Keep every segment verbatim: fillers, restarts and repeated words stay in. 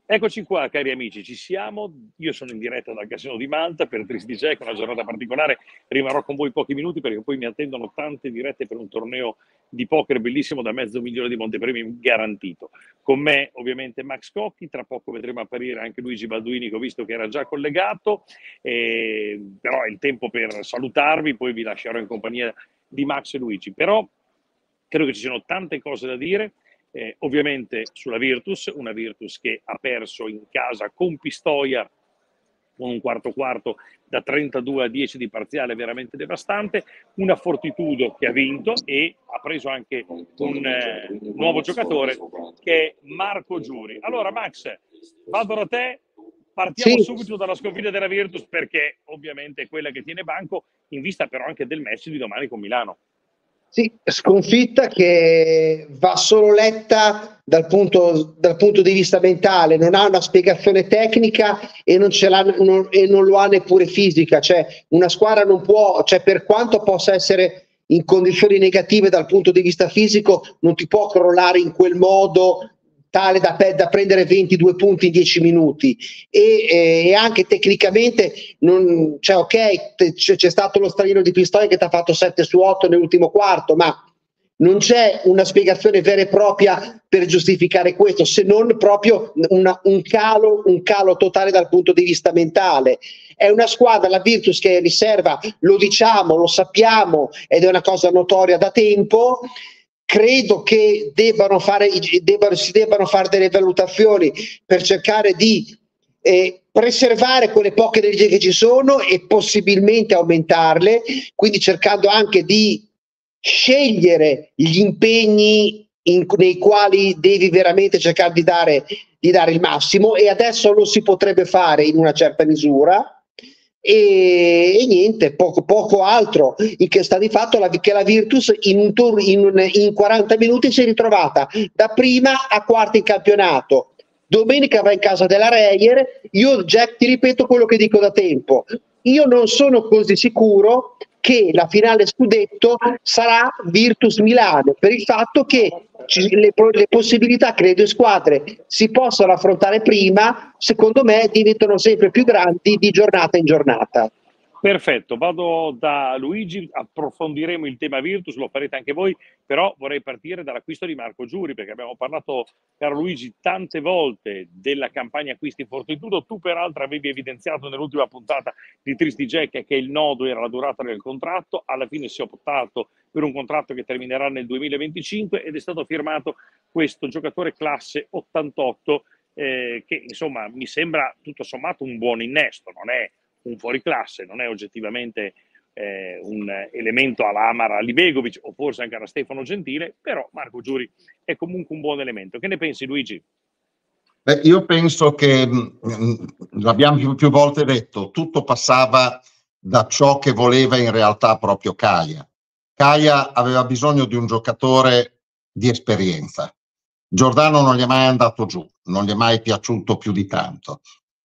Eccoci qua, cari amici, ci siamo. Io sono in diretta dal Casino di Malta per Tristi Jack, una giornata particolare. Rimarrò con voi pochi minuti perché poi mi attendono tante dirette per un torneo di poker bellissimo da mezzo milione di montepremi garantito. Con me, ovviamente, Max Cocchi. Tra poco vedremo apparire anche Luigi Balduini, che ho visto che era già collegato. Eh, però è il tempo per salutarvi, poi vi lascerò in compagnia di Max e Luigi. Però credo che ci siano tante cose da dire. Eh, ovviamente sulla Virtus, una Virtus che ha perso in casa con Pistoia con un quarto quarto da trentadue a dieci di parziale veramente devastante, una Fortitudo che ha vinto e ha preso anche un eh, nuovo giocatore che è Marco Giuri. Allora Max, vado da te, partiamo Sì. subito dalla sconfitta della Virtus perché ovviamente è quella che tiene banco in vista però anche del match di domani con Milano. Sì, sconfitta che va solo letta dal punto, dal punto di vista mentale, non ha una spiegazione tecnica e non, ce l'ha, non, e non lo ha neppure fisica, cioè una squadra non può, cioè per quanto possa essere in condizioni negative dal punto di vista fisico, non ti può crollare in quel modo tale da, da prendere ventidue punti in dieci minuti e, e anche tecnicamente non, cioè ok c'è stato lo straniero di Pistoia che ti ha fatto sette su otto nell'ultimo quarto, ma non c'è una spiegazione vera e propria per giustificare questo, se non proprio una, un, calo, un calo totale dal punto di vista mentale. È una squadra, la Virtus, che è riserva, lo diciamo, lo sappiamo ed è una cosa notoria da tempo. Credo che debbano fare, debbano, si debbano fare delle valutazioni per cercare di eh, preservare quelle poche energie che ci sono e possibilmente aumentarle, quindi cercando anche di scegliere gli impegni in, nei quali devi veramente cercare di dare, di dare il massimo, e adesso lo si potrebbe fare in una certa misura. E, e niente, poco, poco altro. Il che sta di fatto la, che la Virtus in, un tour, in, un, in quaranta minuti si è ritrovata da prima a quarta in campionato. Domenica va in casa della Reyer. Io, Jack, ti ripeto quello che dico da tempo: io non sono così sicuro che la finale scudetto sarà Virtus Milano, per il fatto che ci, le, le possibilità che le due squadre si possano affrontare prima, secondo me, diventano sempre più grandi di giornata in giornata. Perfetto, vado da Luigi, approfondiremo il tema Virtus, lo farete anche voi, però vorrei partire dall'acquisto di Marco Giuri, perché abbiamo parlato, caro Luigi, tante volte della campagna acquisti in Fortitudo. Tu peraltro avevi evidenziato nell'ultima puntata di Tristi Jack che il nodo era la durata del contratto. Alla fine si è optato per un contratto che terminerà nel duemilaventicinque ed è stato firmato questo giocatore classe ottantotto eh, che insomma mi sembra tutto sommato un buon innesto, non è un fuoriclasse, non è oggettivamente eh, un elemento alla Amara Libegovic o forse anche alla Stefano Gentile, però Marco Giuri è comunque un buon elemento. Che ne pensi, Luigi? Beh, io penso che, mh, l'abbiamo più, più volte detto, tutto passava da ciò che voleva in realtà proprio Caia. Caia aveva bisogno di un giocatore di esperienza. Giordano non gli è mai andato giù, non gli è mai piaciuto più di tanto.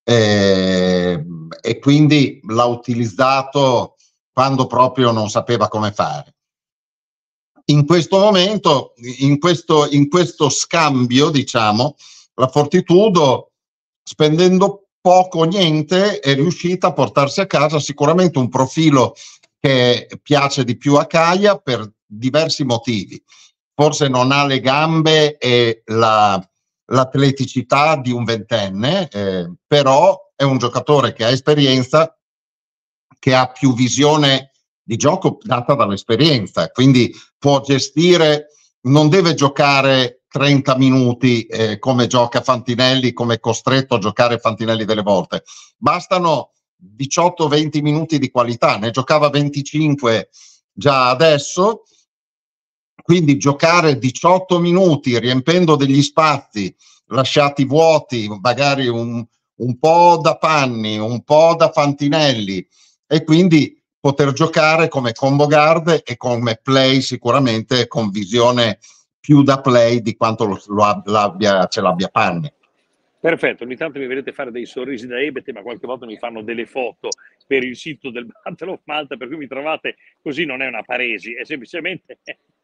Eh, e quindi l'ha utilizzato quando proprio non sapeva come fare. In questo momento, in questo, in questo scambio, diciamo, la Fortitudo, spendendo poco o niente, è riuscita a portarsi a casa sicuramente un profilo che piace di più a Caia per diversi motivi. Forse non ha le gambe e la l'atleticità di un ventenne, eh, però è un giocatore che ha esperienza, che ha più visione di gioco data dall'esperienza, quindi può gestire, non deve giocare trenta minuti eh, come gioca Fantinelli, come è costretto a giocare Fantinelli delle volte. Bastano diciotto venti minuti di qualità, ne giocava venticinque già adesso. Quindi giocare diciotto minuti riempendo degli spazi lasciati vuoti, magari un, un po' da Panni, un po' da Fantinelli, e quindi poter giocare come combo guard e come play, sicuramente con visione più da play di quanto lo, lo l'abbia, ce l'abbia Panni. Perfetto, ogni tanto mi vedete fare dei sorrisi da ebete, ma qualche volta mi fanno delle foto per il sito del Battle of Malta, per cui mi trovate così, non è una paresi, è semplicemente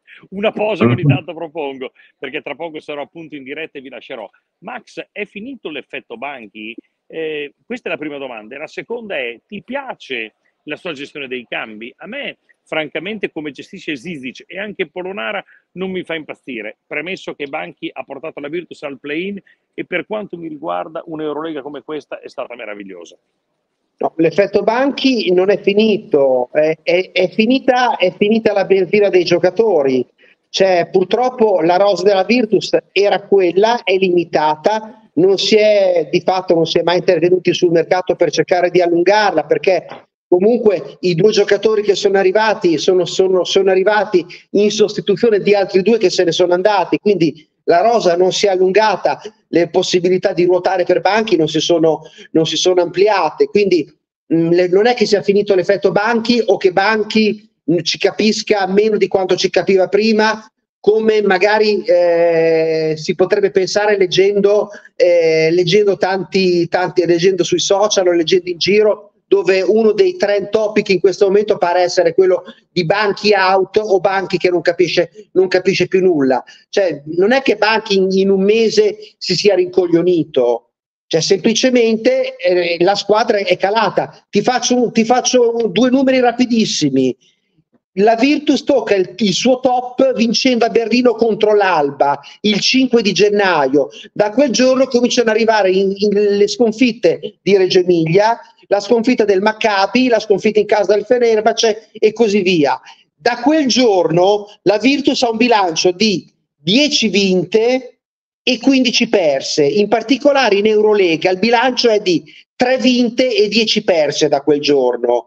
una posa che ogni tanto propongo, perché tra poco sarò appunto in diretta e vi lascerò. Max, è finito l'effetto banchi? Eh, questa è la prima domanda. E la seconda è, ti piace la sua gestione dei cambi? A me, francamente, come gestisce Zizic e anche Polonara, non mi fa impazzire, premesso che Banchi ha portato la Virtus al play-in e per quanto mi riguarda un'Eurolega come questa è stata meravigliosa. No, l'effetto Banchi non è finito, è, è, è, finita, è finita la benzina dei giocatori, cioè purtroppo la rosa della Virtus era quella, è limitata, non si è di fatto non si è mai intervenuti sul mercato per cercare di allungarla, perché comunque i due giocatori che sono arrivati sono, sono, sono arrivati in sostituzione di altri due che se ne sono andati, quindi la rosa non si è allungata, le possibilità di ruotare per Banchi non si sono, non si sono ampliate, quindi mh, le, non è che sia finito l'effetto Banchi o che Banchi mh, ci capisca meno di quanto ci capiva prima, come magari eh, si potrebbe pensare leggendo, eh, leggendo tanti, tanti, leggendo sui social o leggendo in giro, dove uno dei trend topic in questo momento pare essere quello di Banchi out o Banchi che non capisce, non capisce più nulla. Cioè, non è che Banchi in, in un mese si sia rincoglionito, cioè semplicemente eh, la squadra è calata. Ti faccio, ti faccio due numeri rapidissimi. La Virtus tocca il, il suo top vincendo a Berlino contro l'Alba il cinque di gennaio. Da quel giorno cominciano ad arrivare in, in le sconfitte di Reggio Emilia, la sconfitta del Maccabi, la sconfitta in casa del Fenerbahce e così via. Da quel giorno la Virtus ha un bilancio di dieci vinte e quindici perse. In particolare in Eurolega il bilancio è di tre vinte e dieci perse da quel giorno.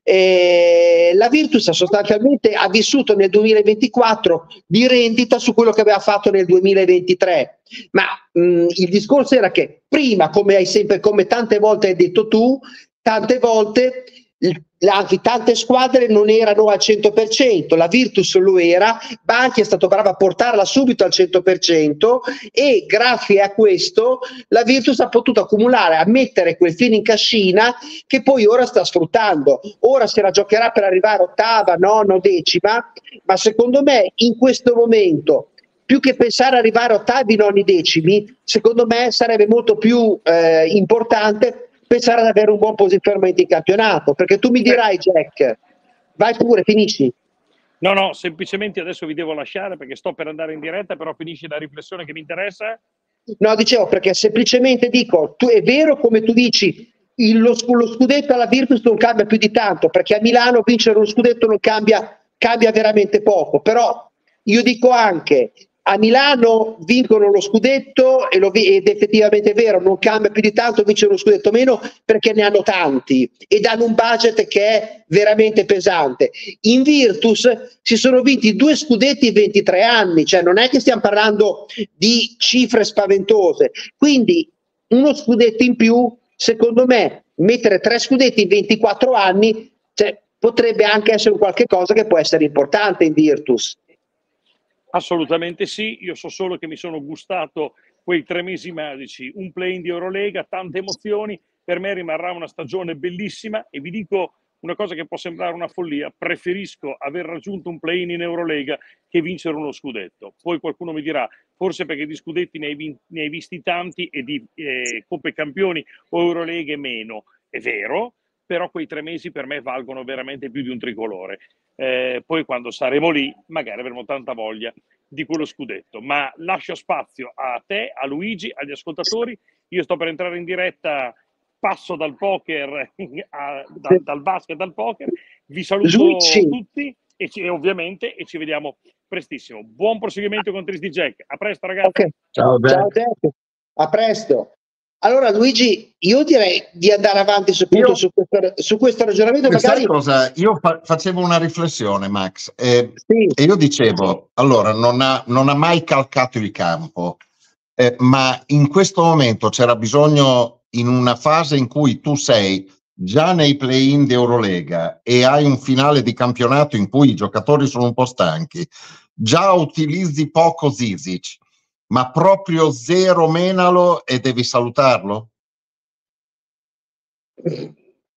Eh, la Virtus sostanzialmente ha vissuto nel duemilaventiquattro di rendita su quello che aveva fatto nel duemilaventitré, ma mh, il discorso era che prima, come hai sempre, come tante volte hai detto tu, tante volte anzi tante squadre non erano al cento per cento, la Virtus lo era, Banchi è stato bravo a portarla subito al cento per cento e grazie a questo la Virtus ha potuto accumulare, a mettere quel filo in cascina che poi ora sta sfruttando. Ora se la giocherà per arrivare ottava, nona, decima, ma secondo me in questo momento più che pensare ad arrivare ottavi, noni, decimi, secondo me sarebbe molto più eh, importante pensare ad avere un buon posizionamento in campionato, perché tu mi dirai Jack, vai pure, finisci. No, no, semplicemente adesso vi devo lasciare perché sto per andare in diretta, però finisci la riflessione che mi interessa. No, dicevo perché semplicemente dico, tu, è vero come tu dici, il, lo, lo scudetto alla Virtus non cambia più di tanto, perché a Milano vincere uno scudetto non cambia, cambia veramente poco, però io dico anche a Milano vincono lo scudetto e lo, ed effettivamente è vero, non cambia più di tanto, vincono lo scudetto meno perché ne hanno tanti ed hanno un budget che è veramente pesante. In Virtus si sono vinti due scudetti in ventitré anni, cioè non è che stiamo parlando di cifre spaventose, quindi uno scudetto in più, secondo me, mettere tre scudetti in ventiquattro anni, cioè, potrebbe anche essere un qualche cosa che può essere importante in Virtus. Assolutamente sì, io so solo che mi sono gustato quei tre mesi magici, un play-in di Eurolega, tante emozioni, per me rimarrà una stagione bellissima e vi dico una cosa che può sembrare una follia, preferisco aver raggiunto un play-in in Eurolega che vincere uno scudetto. Poi qualcuno mi dirà, forse perché di scudetti ne hai, vin- ne hai visti tanti e di eh, Coppe Campioni o Euroleghe meno, è vero, però quei tre mesi per me valgono veramente più di un tricolore. Eh, poi quando saremo lì magari avremo tanta voglia di quello scudetto, ma lascio spazio a te, a Luigi, agli ascoltatori. Io sto per entrare in diretta, passo dal poker a, da, dal basket al poker, vi saluto Luigi. tutti e, ci, e ovviamente e ci vediamo prestissimo. Buon proseguimento con Tristi Jack, a presto ragazzi. Okay. Ciao, Ciao Jack, a presto. Allora Luigi, io direi di andare avanti su, Io, su, questo, su questo ragionamento. Sai magari... cosa? Io fa facevo una riflessione, Max, eh, sì. e io dicevo, allora, non ha, non ha mai calcato il campo, eh, ma in questo momento c'era bisogno, in una fase in cui tu sei già nei play-in di Eurolega e hai un finale di campionato in cui i giocatori sono un po' stanchi, già utilizzi poco Zizic, ma proprio zero menalo e devi salutarlo?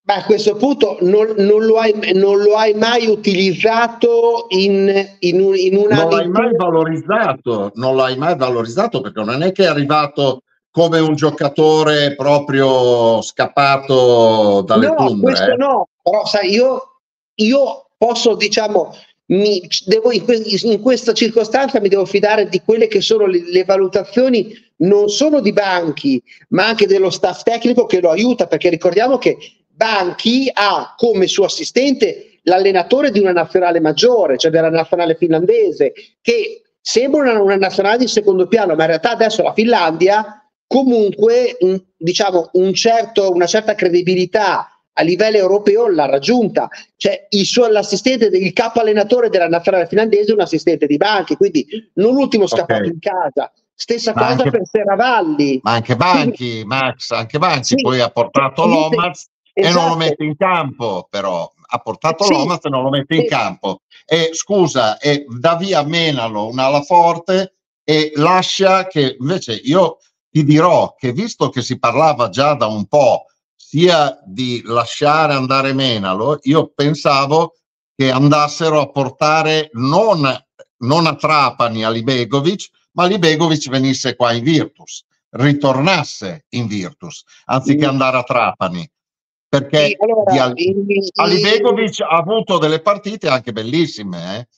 Ma a questo punto non, non, lo hai, non lo hai mai utilizzato in, in, un, in una... Non l'hai mai valorizzato, non l'hai mai valorizzato perché non è che è arrivato come un giocatore proprio scappato dalle No, tundre. questo Eh. no, però sai, io, io posso, diciamo, mi, devo in, que, in questa circostanza mi devo fidare di quelle che sono le, le valutazioni non solo di Banchi, ma anche dello staff tecnico che lo aiuta, perché ricordiamo che Banchi ha come suo assistente l'allenatore di una nazionale maggiore, cioè della nazionale finlandese, che sembra una, una nazionale di secondo piano, ma in realtà adesso la Finlandia comunque un, diciamo un certo, una certa credibilità a livello europeo l'ha raggiunta, cioè il suo, l'assistente del capo allenatore della nazionale finlandese è un assistente di Banchi, quindi non l'ultimo scappato Okay. in casa. Stessa Ma cosa anche, per Seravalli. ma anche Banchi, Max, anche Banchi Sì, poi ha portato certamente, Lomas e non lo esatto. mette in campo, però ha portato Sì, Lomas e non lo mette in sì. campo. E scusa, e dà via Menalo, un'ala forte, e lascia che invece io ti dirò che visto che si parlava già da un po' sia di lasciare andare Menalo, io pensavo che andassero a portare non, non a Trapani a Libegovic, ma Libegovic venisse qua in Virtus, ritornasse in Virtus, anziché Mm. andare a Trapani. Perché Sì, allora, di Al- in- in- Alibegovic ha avuto delle partite anche bellissime, eh?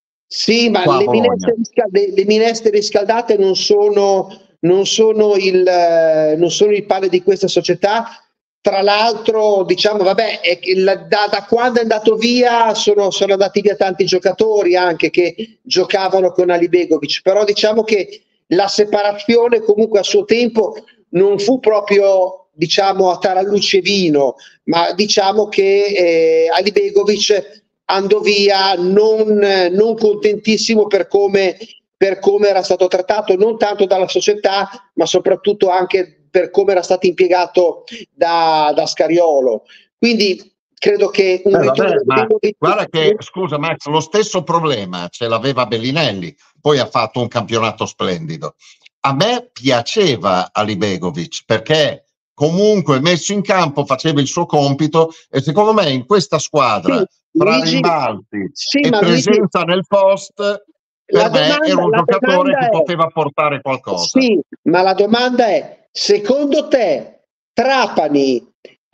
Sì, ma Qua a le Bologna. minestre, riscal- le- le minestre riscaldate non sono, non sono il, eh, non sono il pane di questa società. Tra l'altro, diciamo, vabbè, è che la- da, da quando è andato via sono, sono andati via tanti giocatori anche che giocavano con Alibegovic, però diciamo che la separazione comunque a suo tempo non fu proprio, diciamo, a taralluce vino, ma diciamo che eh, Alibegovic andò via non, non contentissimo per come, per come era stato trattato, non tanto dalla società, ma soprattutto anche per come era stato impiegato da, da Scariolo. Quindi credo che un Eh, ritorno vabbè, di ma Begovic- guarda che, scusa Max, lo stesso problema ce l'aveva Bellinelli, poi ha fatto un campionato splendido. A me piaceva Alibegovic perché comunque messo in campo faceva il suo compito e secondo me in questa squadra, Sì, tra Luigi, rimbalzi sì, e ma Luigi, presenza nel post, la per me era domanda, un la giocatore domanda che è, poteva portare qualcosa. sì, ma la domanda è, secondo te Trapani,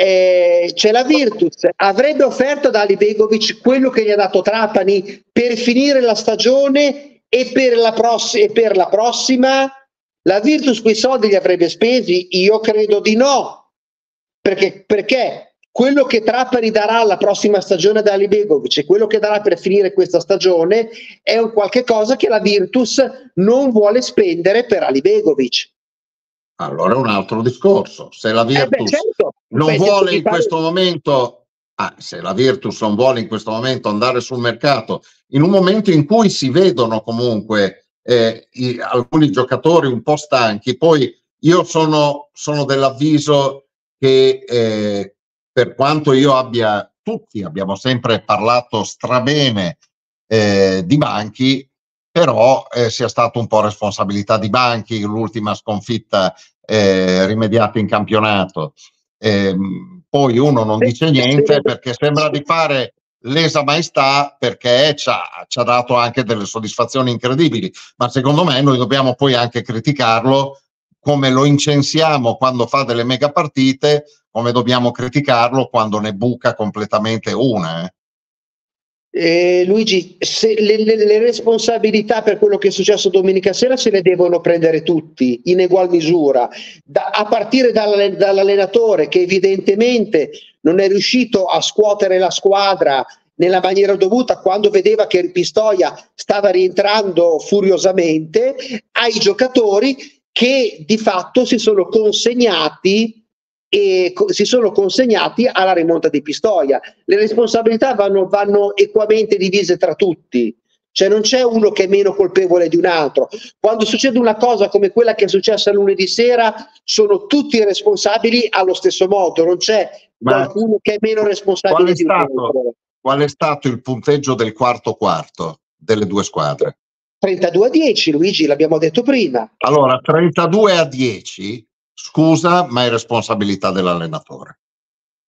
eh, c'è la Virtus, avrebbe offerto ad Alibegovic quello che gli ha dato Trapani per finire la stagione e per la, pross- e per la prossima? La Virtus quei soldi li avrebbe spesi? Io credo di no, perché, perché quello che Trapani darà alla prossima stagione da Alibegovic e quello che darà per finire questa stagione è un qualche cosa che la Virtus non vuole spendere per Alibegovic. Allora è un altro discorso. Se la Eh beh, Virtus certo, non beh, se vuole devi in fare... questo momento, ah, se la Virtus non vuole in questo momento andare sul mercato, in un momento in cui si vedono comunque eh, i, alcuni giocatori un po' stanchi, poi io sono, sono dell'avviso che eh, per quanto io abbia, tutti abbiamo sempre parlato strabene eh, di Banchi, però eh, sia stato un po' responsabilità di Banchi l'ultima sconfitta eh, rimediata in campionato. Eh, poi uno non dice niente perché sembra di fare lesa maestà perché ci ha, ci ha dato anche delle soddisfazioni incredibili, ma secondo me noi dobbiamo poi anche criticarlo come lo incensiamo quando fa delle mega partite, come dobbiamo criticarlo quando ne buca completamente una. Eh. Eh, Luigi, se le, le, le responsabilità per quello che è successo domenica sera se le devono prendere tutti in egual misura, da, a partire dall, dall'allenatore che evidentemente non è riuscito a scuotere la squadra nella maniera dovuta quando vedeva che il Pistoia stava rientrando furiosamente, ai giocatori che di fatto si sono consegnati e si sono consegnati alla rimonta di Pistoia. Le responsabilità vanno, vanno equamente divise tra tutti, cioè non c'è uno che è meno colpevole di un altro. Quando succede una cosa come quella che è successa lunedì sera, sono tutti responsabili allo stesso modo, non c'è Ma qualcuno che è meno responsabile qual è di un stato, altro. qual è stato il punteggio del quarto quarto delle due squadre? trentadue a dieci, Luigi, l'abbiamo detto prima. Allora, trentadue a dieci, scusa, ma è responsabilità dell'allenatore.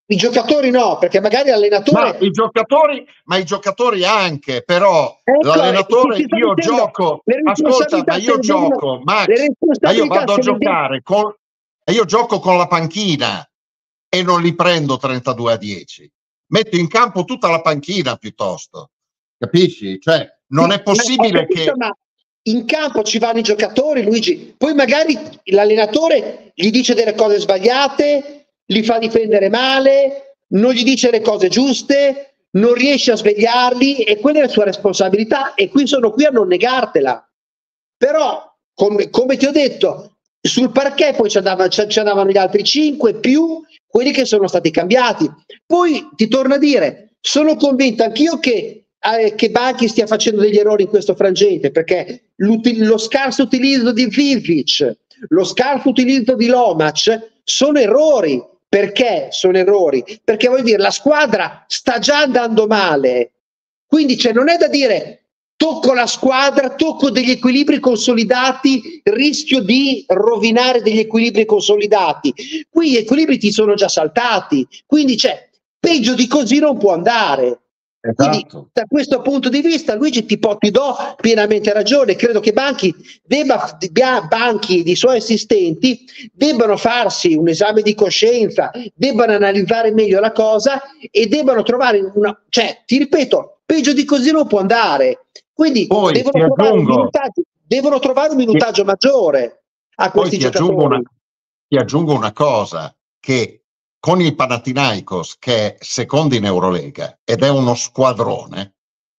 i giocatori no, perché magari l'allenatore... Ma i giocatori, ma i giocatori anche, però ecco, l'allenatore, ti, ti io dicendo, gioco, ascolta, ma io gioco, Max, ma io vado a giocare con, io gioco con la panchina e non li prendo trentadue a dieci, metto in campo tutta la panchina piuttosto, capisci? Cioè, non sì, è possibile capito, che... Ma in campo ci vanno i giocatori, Luigi, poi magari l'allenatore gli dice delle cose sbagliate, li fa difendere male, non gli dice le cose giuste, non riesce a svegliarli e quella è la sua responsabilità e qui sono qui a non negartela. Però, come, come ti ho detto, sul parquet poi ci andavano, ci andavano gli altri cinque più quelli che sono stati cambiati. Poi ti torno a dire, sono convinto anch'io che Eh, che Banchi stia facendo degli errori in questo frangente, perché lo scarso utilizzo di Vivic, lo scarso utilizzo di Lomac sono errori. Perché sono errori? Perché vuol dire la squadra sta già andando male, quindi cioè, non è da dire tocco la squadra, tocco degli equilibri consolidati, rischio di rovinare degli equilibri consolidati. Qui gli equilibri ti sono già saltati, quindi cioè, peggio di così non può andare. Esatto. Quindi da questo punto di vista, Luigi, ti, ti do pienamente ragione. Credo che Banchi debba, Banchi i suoi assistenti debbano farsi un esame di coscienza, debbano analizzare meglio la cosa e debbano trovare una, cioè, ti ripeto, peggio di così non può andare. Quindi poi devono trovare, un minutaggio, devono trovare un minutaggio ti, maggiore a questi poi ti giocatori. Aggiungo una, ti aggiungo una cosa, che con il Panathinaikos, che è secondo in Eurolega ed è uno squadrone,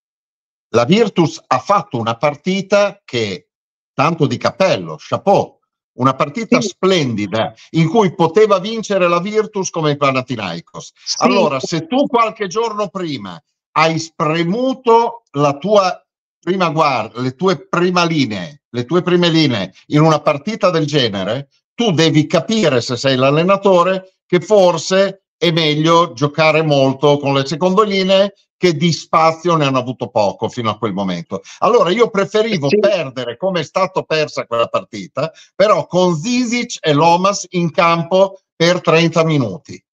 la Virtus ha fatto una partita che, tanto di cappello, chapeau, una partita sì. splendida in cui poteva vincere la Virtus come il Panathinaikos. Sì. Allora, se tu qualche giorno prima hai spremuto la tua prima guardia, le tue prima linee, le tue prime linee in una partita del genere, tu devi capire, se sei l'allenatore, che forse è meglio giocare molto con le secondolinee, che di spazio ne hanno avuto poco fino a quel momento. Allora io preferivo sì. perdere come è stato persa quella partita, però con Zizic e Lomas in campo per trenta minuti.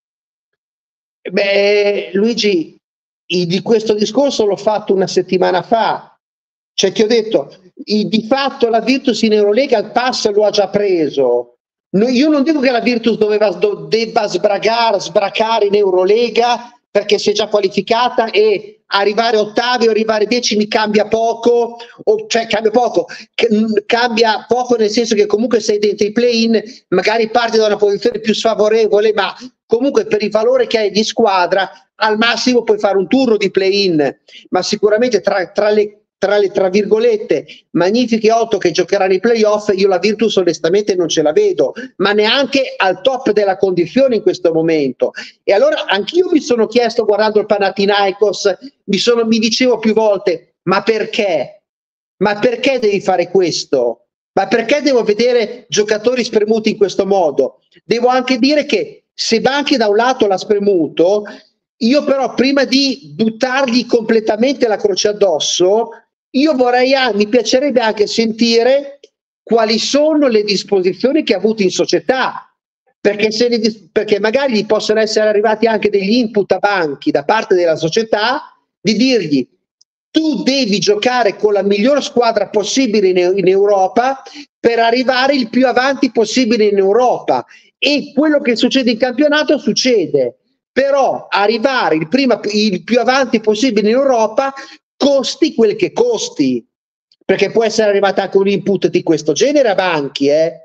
Beh, Luigi, di questo discorso l'ho fatto una settimana fa, cioè ti ho detto, di fatto la Virtus in Eurolega il pass lo ha già preso. No, io non dico che la Virtus doveva, do, debba sbragare, sbracare in Eurolega perché si è già qualificata e arrivare ottavi o arrivare decimi cambia poco, o, cioè cambia poco, cambia poco nel senso che comunque sei dentro i play-in, magari parti da una posizione più sfavorevole, ma comunque per il valore che hai di squadra al massimo puoi fare un turno di play-in, ma sicuramente tra, tra le tra le tra virgolette magnifiche otto che giocheranno i playoff, io la Virtus onestamente non ce la vedo, ma neanche al top della condizione in questo momento. E allora anch'io mi sono chiesto, guardando il Panathinaikos, mi, sono, mi dicevo più volte, ma perché? Ma perché devi fare questo? Ma perché devo vedere giocatori spremuti in questo modo? Devo anche dire che se Banchi da un lato l'ha spremuto, io però prima di buttargli completamente la croce addosso, io vorrei, mi piacerebbe anche sentire quali sono le disposizioni che ha avuto in società, perché, se ne, perché magari gli possono essere arrivati anche degli input a Banchi da parte della società di dirgli tu devi giocare con la miglior squadra possibile in, in Europa per arrivare il più avanti possibile in Europa, e quello che succede in campionato succede, però arrivare il, prima, il più avanti possibile in Europa costi quel che costi, perché può essere arrivato anche un input di questo genere a Banchi, eh?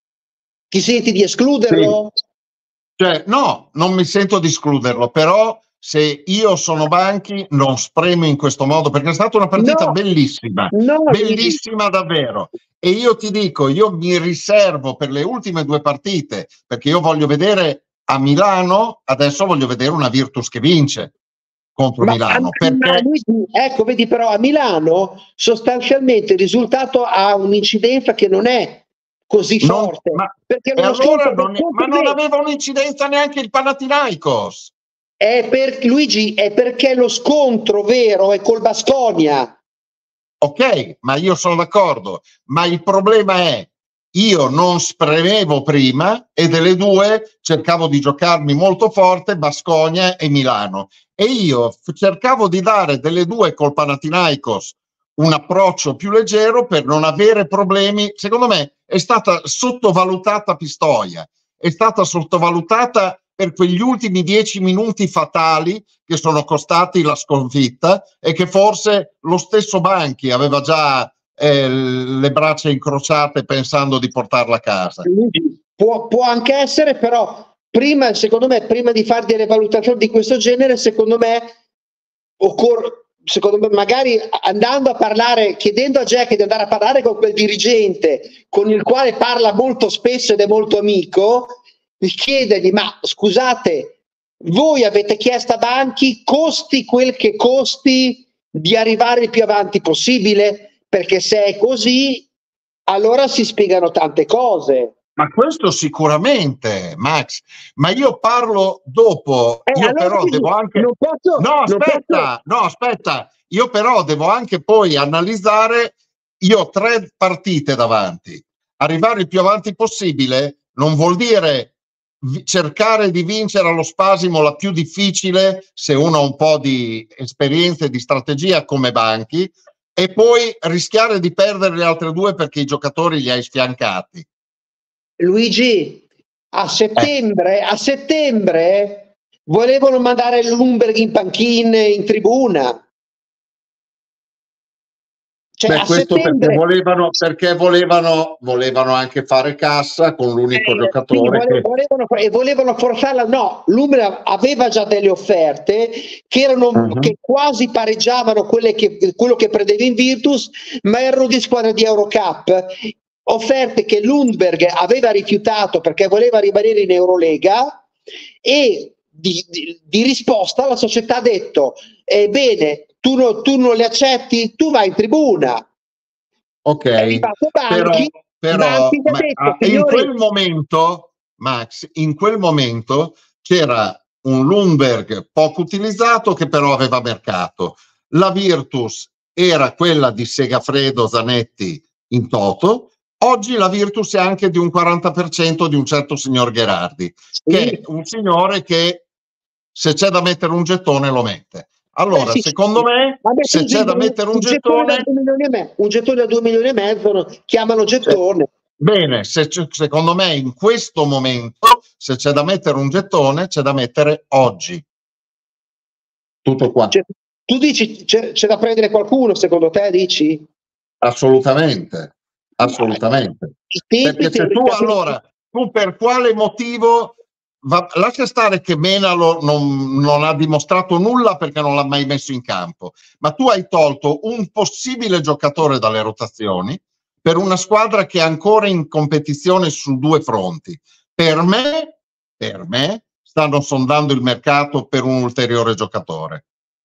Ti senti di escluderlo? Sì. Cioè, no, non mi sento di escluderlo, però se io sono Banchi non spremo in questo modo, perché è stata una partita no, bellissima, no, bellissima mi... davvero. E io ti dico, io mi riservo per le ultime due partite, perché io voglio vedere a Milano, adesso voglio vedere una Virtus che vince contro ma Milano. A, perché... ma, ecco, vedi, però a Milano sostanzialmente il risultato ha un'incidenza che non è così non, forte. Ma, perché e allora non, è, ma non aveva un'incidenza neanche il Panathinaikos. È per, Luigi, è perché lo scontro vero è col Baskonia. Ok, ma io sono d'accordo, ma il problema è io non spremevo prima e delle due cercavo di giocarmi molto forte Baskonia e Milano, e io cercavo di dare delle due col Panathinaikos un approccio più leggero per non avere problemi. Secondo me è stata sottovalutata Pistoia, è stata sottovalutata per quegli ultimi dieci minuti fatali che sono costati la sconfitta, e che forse lo stesso Banchi aveva già eh, le braccia incrociate pensando di portarla a casa. Può, può anche essere, però prima, secondo me, prima di fare delle valutazioni di questo genere, secondo me occorre, secondo me, magari andando a parlare, chiedendo a Jack di andare a parlare con quel dirigente con il quale parla molto spesso ed è molto amico, chiedergli: ma scusate, voi avete chiesto a Banchi, costi quel che costi, di arrivare il più avanti possibile? Perché se è così, allora si spiegano tante cose. Ma questo sicuramente, Max, ma io parlo dopo. Eh, Io allora però quindi devo anche non posso, no non aspetta, posso... no aspetta, io però devo anche poi analizzare. Io ho tre partite davanti, arrivare il più avanti possibile non vuol dire cercare di vincere allo spasimo la più difficile, se uno ha un po' di esperienza e di strategia come Banchi, e poi rischiare di perdere le altre due perché i giocatori li hai sfiancati. Luigi, a settembre, eh. a settembre volevano mandare Lundberg in panchina, in tribuna. Cioè, Beh, a questo settembre... perché volevano, perché volevano, volevano anche fare cassa con l'unico eh, giocatore sì, vole, che... volevano, e volevano forzarla. No, Lundberg aveva già delle offerte che erano uh-huh. che quasi pareggiavano quelle che, quello che prendeva in Virtus, ma erano di squadra di Eurocup, offerte che Lundberg aveva rifiutato perché voleva rimanere in Eurolega, e di, di, di risposta la società ha detto: ebbene, tu, no, tu non le accetti, tu vai in tribuna. Ok, è arrivato Banchi, però, Banchi però ha detto, ma, in quel momento, Max, in quel momento c'era un Lundberg poco utilizzato che però aveva mercato. La Virtus era quella di Segafredo, Zanetti in toto. Oggi la Virtus è anche di un quaranta per cento di un certo signor Gherardi, sì, che è un signore che se c'è da mettere un gettone lo mette. Allora, Beh, sì, secondo sì. me, Vabbè, se c'è da mettere un, un gettone... gettone un gettone da due milioni e mezzo, no? Chiamano gettone. Bene, se, secondo me in questo momento, se c'è da mettere un gettone, c'è da mettere oggi. Tutto qua. Cioè, tu dici, c'è, c'è da prendere qualcuno, secondo te, dici? Assolutamente, assolutamente. Perché se tu, allora, tu per quale motivo... Va, lascia stare che Menalo non, non ha dimostrato nulla perché non l'ha mai messo in campo, ma tu hai tolto un possibile giocatore dalle rotazioni per una squadra che è ancora in competizione su due fronti. Per me, per me stanno sondando il mercato per un ulteriore giocatore.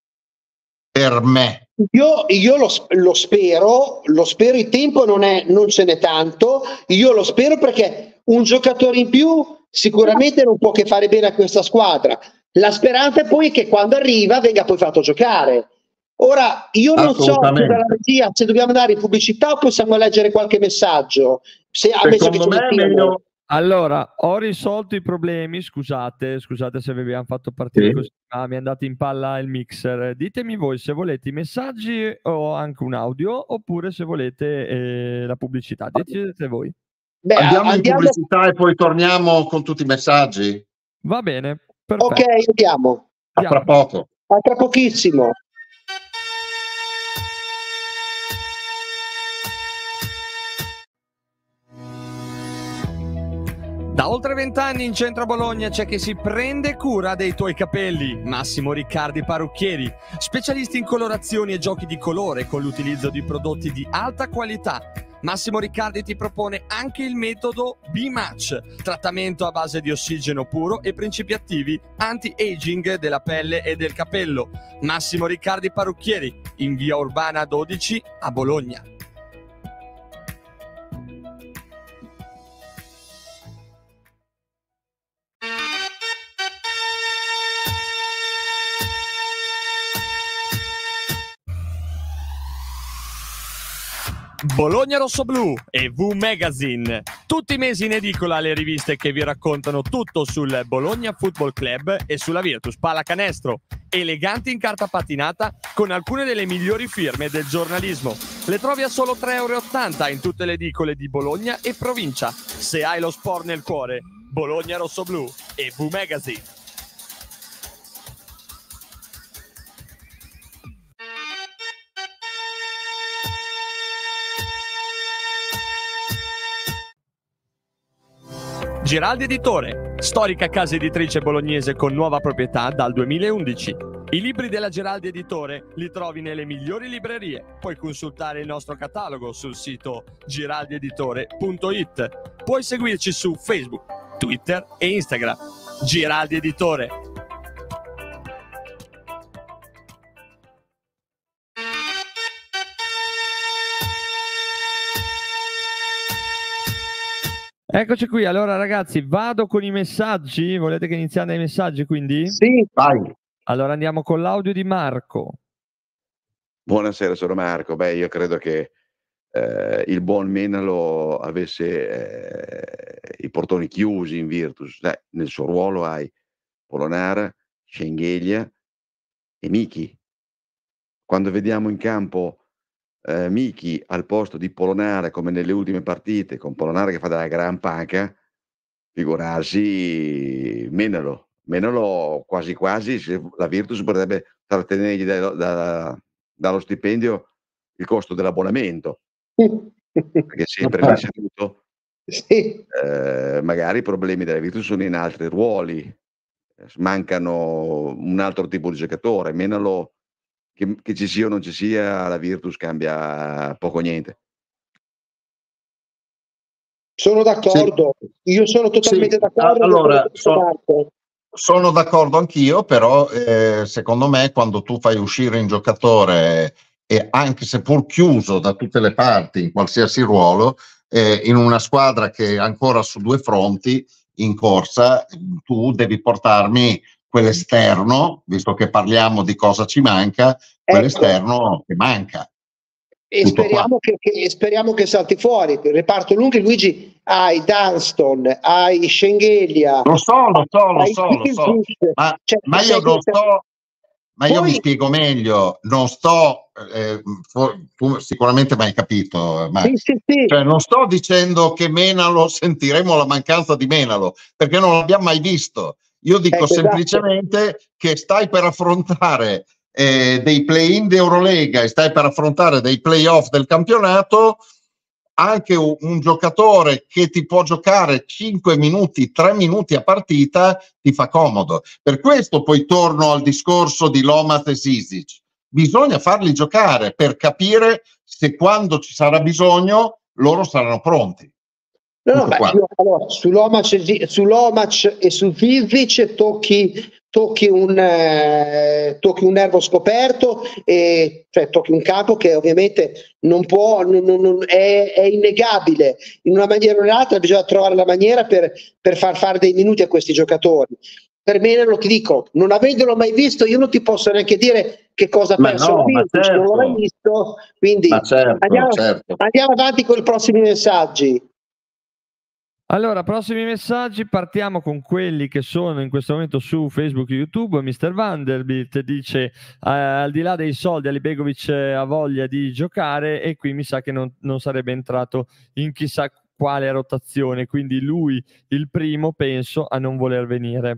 Per me. Io, io lo, lo spero, lo spero, il tempo non, è, non ce n'è tanto, io lo spero perché un giocatore in più sicuramente non può che fare bene a questa squadra. La speranza è poi che quando arriva venga poi fatto giocare. Ora, io non so se dalla regia se dobbiamo andare in pubblicità o possiamo leggere qualche messaggio. Se, Secondo me è meglio... Allora, ho risolto i problemi, scusate, scusate se vi abbiamo fatto partire sì. così, ma mi è andato in palla il mixer. Ditemi voi se volete i messaggi o anche un audio, oppure se volete eh, la pubblicità. Decidete voi. Beh, andiamo, andiamo in pubblicità e poi torniamo con tutti i messaggi. Va bene, perfetto. Ok, andiamo. A tra poco. A tra pochissimo. Da oltre vent'anni in centro a Bologna c'è chi si prende cura dei tuoi capelli. Massimo Riccardi Parrucchieri, specialisti in colorazioni e giochi di colore con l'utilizzo di prodotti di alta qualità. Massimo Riccardi ti propone anche il metodo B-Match, trattamento a base di ossigeno puro e principi attivi anti-aging della pelle e del capello. Massimo Riccardi Parrucchieri, in via Urbana dodici a Bologna. Bologna Rossoblu e V Magazine. Tutti i mesi in edicola le riviste che vi raccontano tutto sul Bologna Football Club e sulla Virtus Pallacanestro. Eleganti in carta patinata con alcune delle migliori firme del giornalismo. Le trovi a solo tre euro e ottanta in tutte le edicole di Bologna e provincia. Se hai lo sport nel cuore, Bologna Rossoblu e V Magazine. Giraldi Editore, storica casa editrice bolognese con nuova proprietà dal duemilaundici. I libri della Giraldi Editore li trovi nelle migliori librerie. Puoi consultare il nostro catalogo sul sito giraldi editore punto it. Puoi seguirci su Facebook, Twitter e Instagram. Giraldi Editore. Eccoci qui, allora ragazzi, vado con i messaggi. Volete che iniziamo dai messaggi, quindi? Sì, vai. Allora andiamo con l'audio di Marco. Buonasera, sono Marco. Beh, io credo che eh, il buon Menalo avesse eh, i portoni chiusi in Virtus. Eh, nel suo ruolo hai Polonara, Schengelia e Miki. Quando vediamo in campo eh, Miki al posto di Polonara, come nelle ultime partite, con Polonara che fa della gran panca, figurarsi Menalo. Menalo quasi quasi, se la Virtus potrebbe trattenergli da, da, dallo stipendio il costo dell'abbonamento, perché sempre lì seduto. sì. Eh, magari i problemi della Virtus sono in altri ruoli, mancano un altro tipo di giocatore. Menalo, che, che ci sia o non ci sia, la Virtus cambia poco o niente. Sono d'accordo, Sì. Io sono totalmente Sì. d'accordo. Allora, sono... sono d'accordo anch'io, però eh, secondo me quando tu fai uscire un giocatore, e anche seppur chiuso da tutte le parti in qualsiasi ruolo, eh, in una squadra che è ancora su due fronti in corsa, tu devi portarmi quell'esterno, visto che parliamo di cosa ci manca, quell'esterno che manca. E speriamo che, che, speriamo che salti fuori. Il reparto lunghi, Luigi, hai Dunston, hai Schengelia. Lo so, lo so, lo so, lo so. Ma, cioè, ma io non sto... Ma Poi... io mi spiego meglio, non sto, eh, for, tu sicuramente mi hai capito, ma, sì, sì, sì. Cioè, non sto dicendo che Menalo, sentiremo la mancanza di Menalo, perché non l'abbiamo mai visto. Io dico ecco, semplicemente esatto. che stai per affrontare eh, dei play-in di Eurolega e stai per affrontare dei play-off del campionato. Anche un, un giocatore che ti può giocare cinque minuti, tre minuti a partita ti fa comodo. Per questo poi torno al discorso di Lomas e Sisic. Bisogna farli giocare per capire se quando ci sarà bisogno loro saranno pronti. No, no, beh, io, allora, sull'Omac, sull'Omac e su Sisic tocchi tocchi un, eh, tocchi un nervo scoperto, e, cioè tocchi un campo che ovviamente non può, non, non, è, è innegabile. In una maniera o nell'altra bisogna trovare la maniera per, per far fare dei minuti a questi giocatori. Per me, lo ti dico, non avendolo mai visto, io non ti posso neanche dire che cosa ma penso. no, Vinto, certo. non l'ho mai visto, quindi certo, andiamo, certo. andiamo avanti con i prossimi messaggi. Allora, prossimi messaggi, partiamo con quelli che sono in questo momento su Facebook e YouTube. mister Vanderbilt dice eh, al di là dei soldi Alibegovic ha voglia di giocare, e qui mi sa che non, non sarebbe entrato in chissà quale rotazione, quindi lui il primo penso a non voler venire.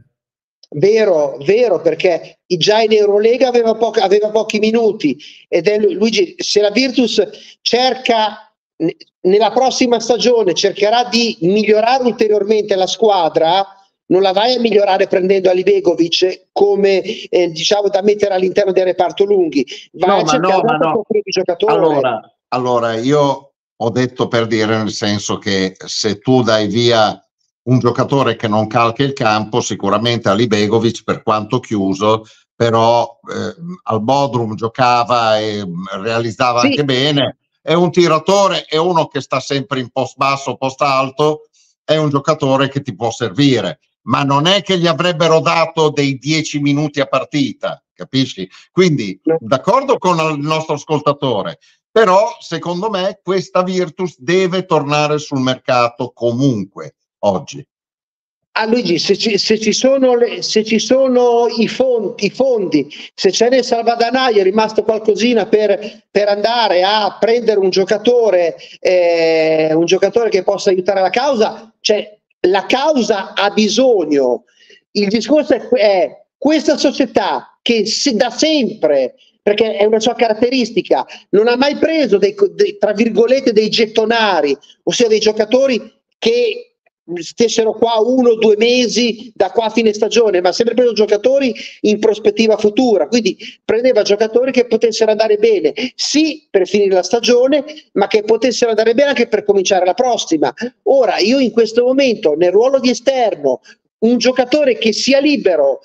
Vero, vero, perché già in Eurolega aveva, po- aveva pochi minuti, ed è Luigi, se la Virtus cerca nella prossima stagione cercherà di migliorare ulteriormente la squadra, non la vai a migliorare prendendo Alibegovic come eh, diciamo da mettere all'interno del reparto lunghi, vai no, a cercare ma no, ma no. di giocatore. Allora, allora io ho detto per dire, nel senso che se tu dai via un giocatore che non calca il campo, sicuramente Alibegovic, per quanto chiuso, però eh, al Bodrum giocava e realizzava sì. anche bene. È un tiratore, è uno che sta sempre in post basso, post alto, è un giocatore che ti può servire, ma non è che gli avrebbero dato dei dieci minuti a partita, capisci? Quindi, d'accordo con il nostro ascoltatore, però secondo me questa Virtus deve tornare sul mercato comunque oggi. Ah, Luigi, se ci, se ci sono, le, se ci sono i, fondi, i fondi, se c'è nel salvadanaio è rimasto qualcosina per, per andare a prendere un giocatore, eh, un giocatore che possa aiutare la causa, cioè la causa ha bisogno. Il discorso è, è questa società che si, da sempre, perché è una sua caratteristica, non ha mai preso dei, dei, tra virgolette dei gettonari, ossia dei giocatori che stessero qua uno o due mesi da qua a fine stagione, ma ha sempre preso giocatori in prospettiva futura, quindi prendeva giocatori che potessero andare bene sì per finire la stagione, ma che potessero andare bene anche per cominciare la prossima. Ora io in questo momento nel ruolo di esterno, un giocatore che sia libero,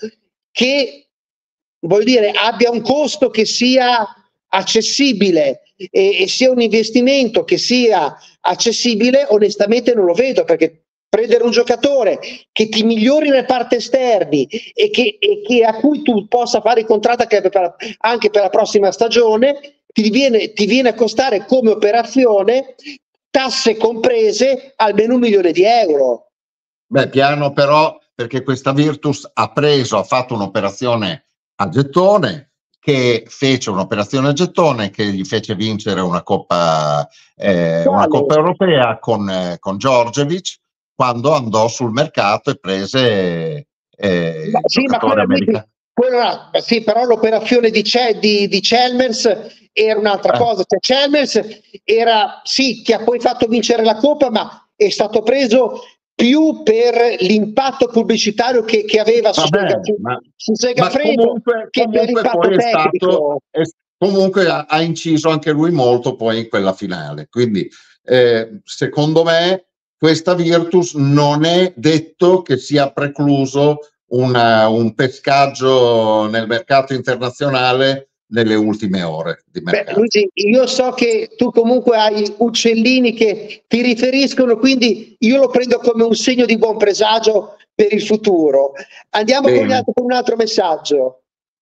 che voglio dire abbia un costo che sia accessibile e, e sia un investimento che sia accessibile, onestamente non lo vedo, perché prendere un giocatore che ti migliori le parti esterni e che, e che a cui tu possa fare il contratto anche per, anche per la prossima stagione ti viene, ti viene a costare come operazione, tasse comprese, almeno un milione di euro. Beh, piano però, perché questa Virtus ha preso, ha fatto un'operazione a gettone, che fece un'operazione a gettone che gli fece vincere una Coppa, eh, una Coppa Europea con, eh, con Djordjevic, quando andò sul mercato e prese eh, ma, il sì, giocatore americano. Quella, sì, però l'operazione di, di, di Chalmers era un'altra eh. cosa. Cioè, Chalmers era sì che ha poi fatto vincere la Coppa, ma è stato preso più per l'impatto pubblicitario che, che aveva su, Vabbè, su, ma, su Segafredo, comunque, che comunque per l'impatto poi è tecnico. Stato, è, comunque ha, ha inciso anche lui molto poi in quella finale. Quindi eh, secondo me questa Virtus non è detto che sia precluso una, un pescaggio nel mercato internazionale nelle ultime ore di mercato. Beh, Luigi, io so che tu comunque hai uccellini che ti riferiscono, quindi io lo prendo come un segno di buon presagio per il futuro. Andiamo con, altro, con un altro messaggio.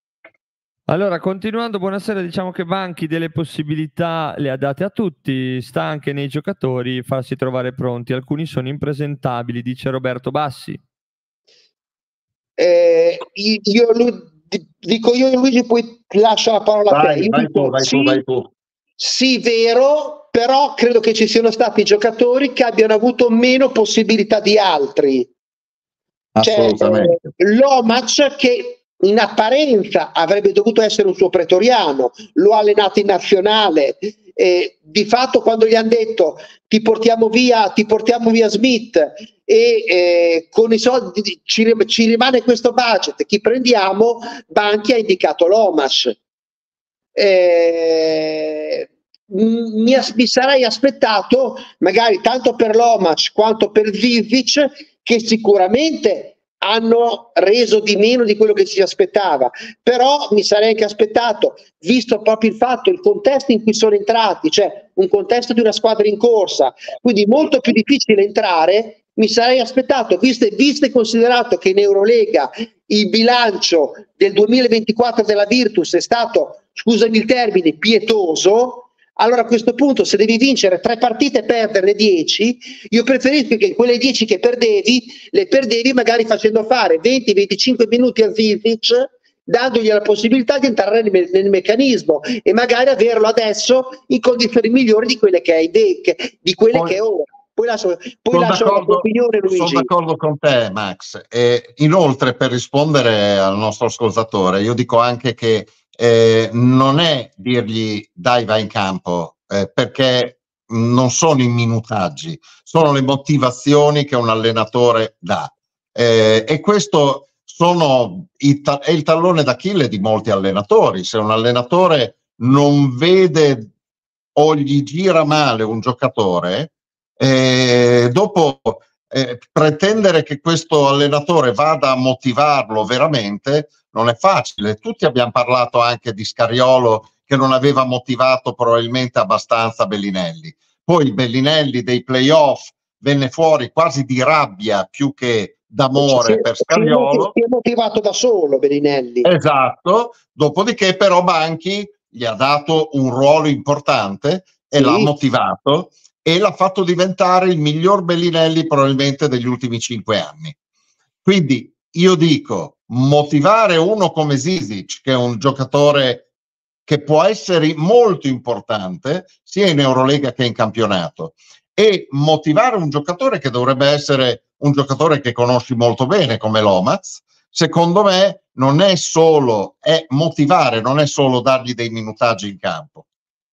Allora, continuando, buonasera, diciamo che Banchi delle possibilità le ha date a tutti, sta anche nei giocatori farsi trovare pronti, alcuni sono impresentabili, dice Roberto Bassi. Eh, io, dico io e Luigi, poi lascia la parola vai, a te. Io vai, dico, tu, vai, sì, tu, vai tu. Sì, vero, però credo che ci siano stati giocatori che abbiano avuto meno possibilità di altri. Assolutamente. Cioè, eh, Lomac, che in apparenza avrebbe dovuto essere un suo pretoriano, lo ha allenato in nazionale, eh, di fatto quando gli hanno detto ti portiamo via, ti portiamo via Smith e eh, con i soldi ci, ci rimane questo budget, chi prendiamo? Banchi ha indicato Lomac. Eh, mi, mi sarei aspettato magari tanto per Lomac quanto per Zizic, che sicuramente hanno reso di meno di quello che si aspettava, però mi sarei anche aspettato, visto proprio il fatto, il contesto in cui sono entrati, cioè un contesto di una squadra in corsa, quindi molto più difficile entrare, mi sarei aspettato, visto e considerato che in Eurolega il bilancio del duemilaventiquattro della Virtus è stato, scusami il termine, pietoso. Allora a questo punto, se devi vincere tre partite e perderne dieci, io preferisco che quelle dieci che perdevi, le perdevi magari facendo fare venti venticinque minuti a Zizic, dandogli la possibilità di entrare nel, nel meccanismo e magari averlo adesso in condizioni migliori di quelle che hai di quelle poi, che è ora. Poi lascio, poi lascio la tua opinione, Luigi. Sono d'accordo con te, Max. E inoltre, per rispondere al nostro ascoltatore, io dico anche che Eh, non è dirgli dai vai in campo, eh, perché non sono i minutaggi, sono le motivazioni che un allenatore dà, eh, e questo sono i ta- è il tallone d'Achille di molti allenatori. Se un allenatore non vede o gli gira male un giocatore, eh, dopo eh, pretendere che questo allenatore vada a motivarlo veramente non è facile. Tutti abbiamo parlato anche di Scariolo che non aveva motivato probabilmente abbastanza Bellinelli. Poi Bellinelli dei playoff venne fuori quasi di rabbia più che d'amore si, per Scariolo. Si è motivato da solo Bellinelli. Esatto. Dopodiché però Banchi gli ha dato un ruolo importante e Sì. l'ha motivato e l'ha fatto diventare il miglior Bellinelli probabilmente degli ultimi cinque anni. Quindi io dico, motivare uno come Zizic, che è un giocatore che può essere molto importante sia in Eurolega che in campionato, e motivare un giocatore che dovrebbe essere un giocatore che conosci molto bene come Lomax, secondo me non è solo, è motivare, non è solo dargli dei minutaggi in campo.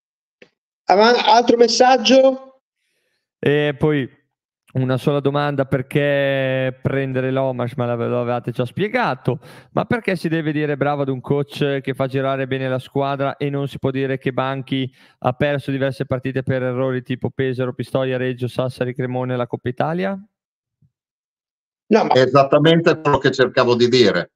Altro messaggio? E poi una sola domanda: perché prendere Lomas? Ma l'ave- lo avevate già spiegato, ma perché si deve dire bravo ad un coach che fa girare bene la squadra e non si può dire che Banchi ha perso diverse partite per errori tipo Pesaro, Pistoia, Reggio, Sassari, Cremone e la Coppa Italia? No, ma È esattamente quello che cercavo di dire.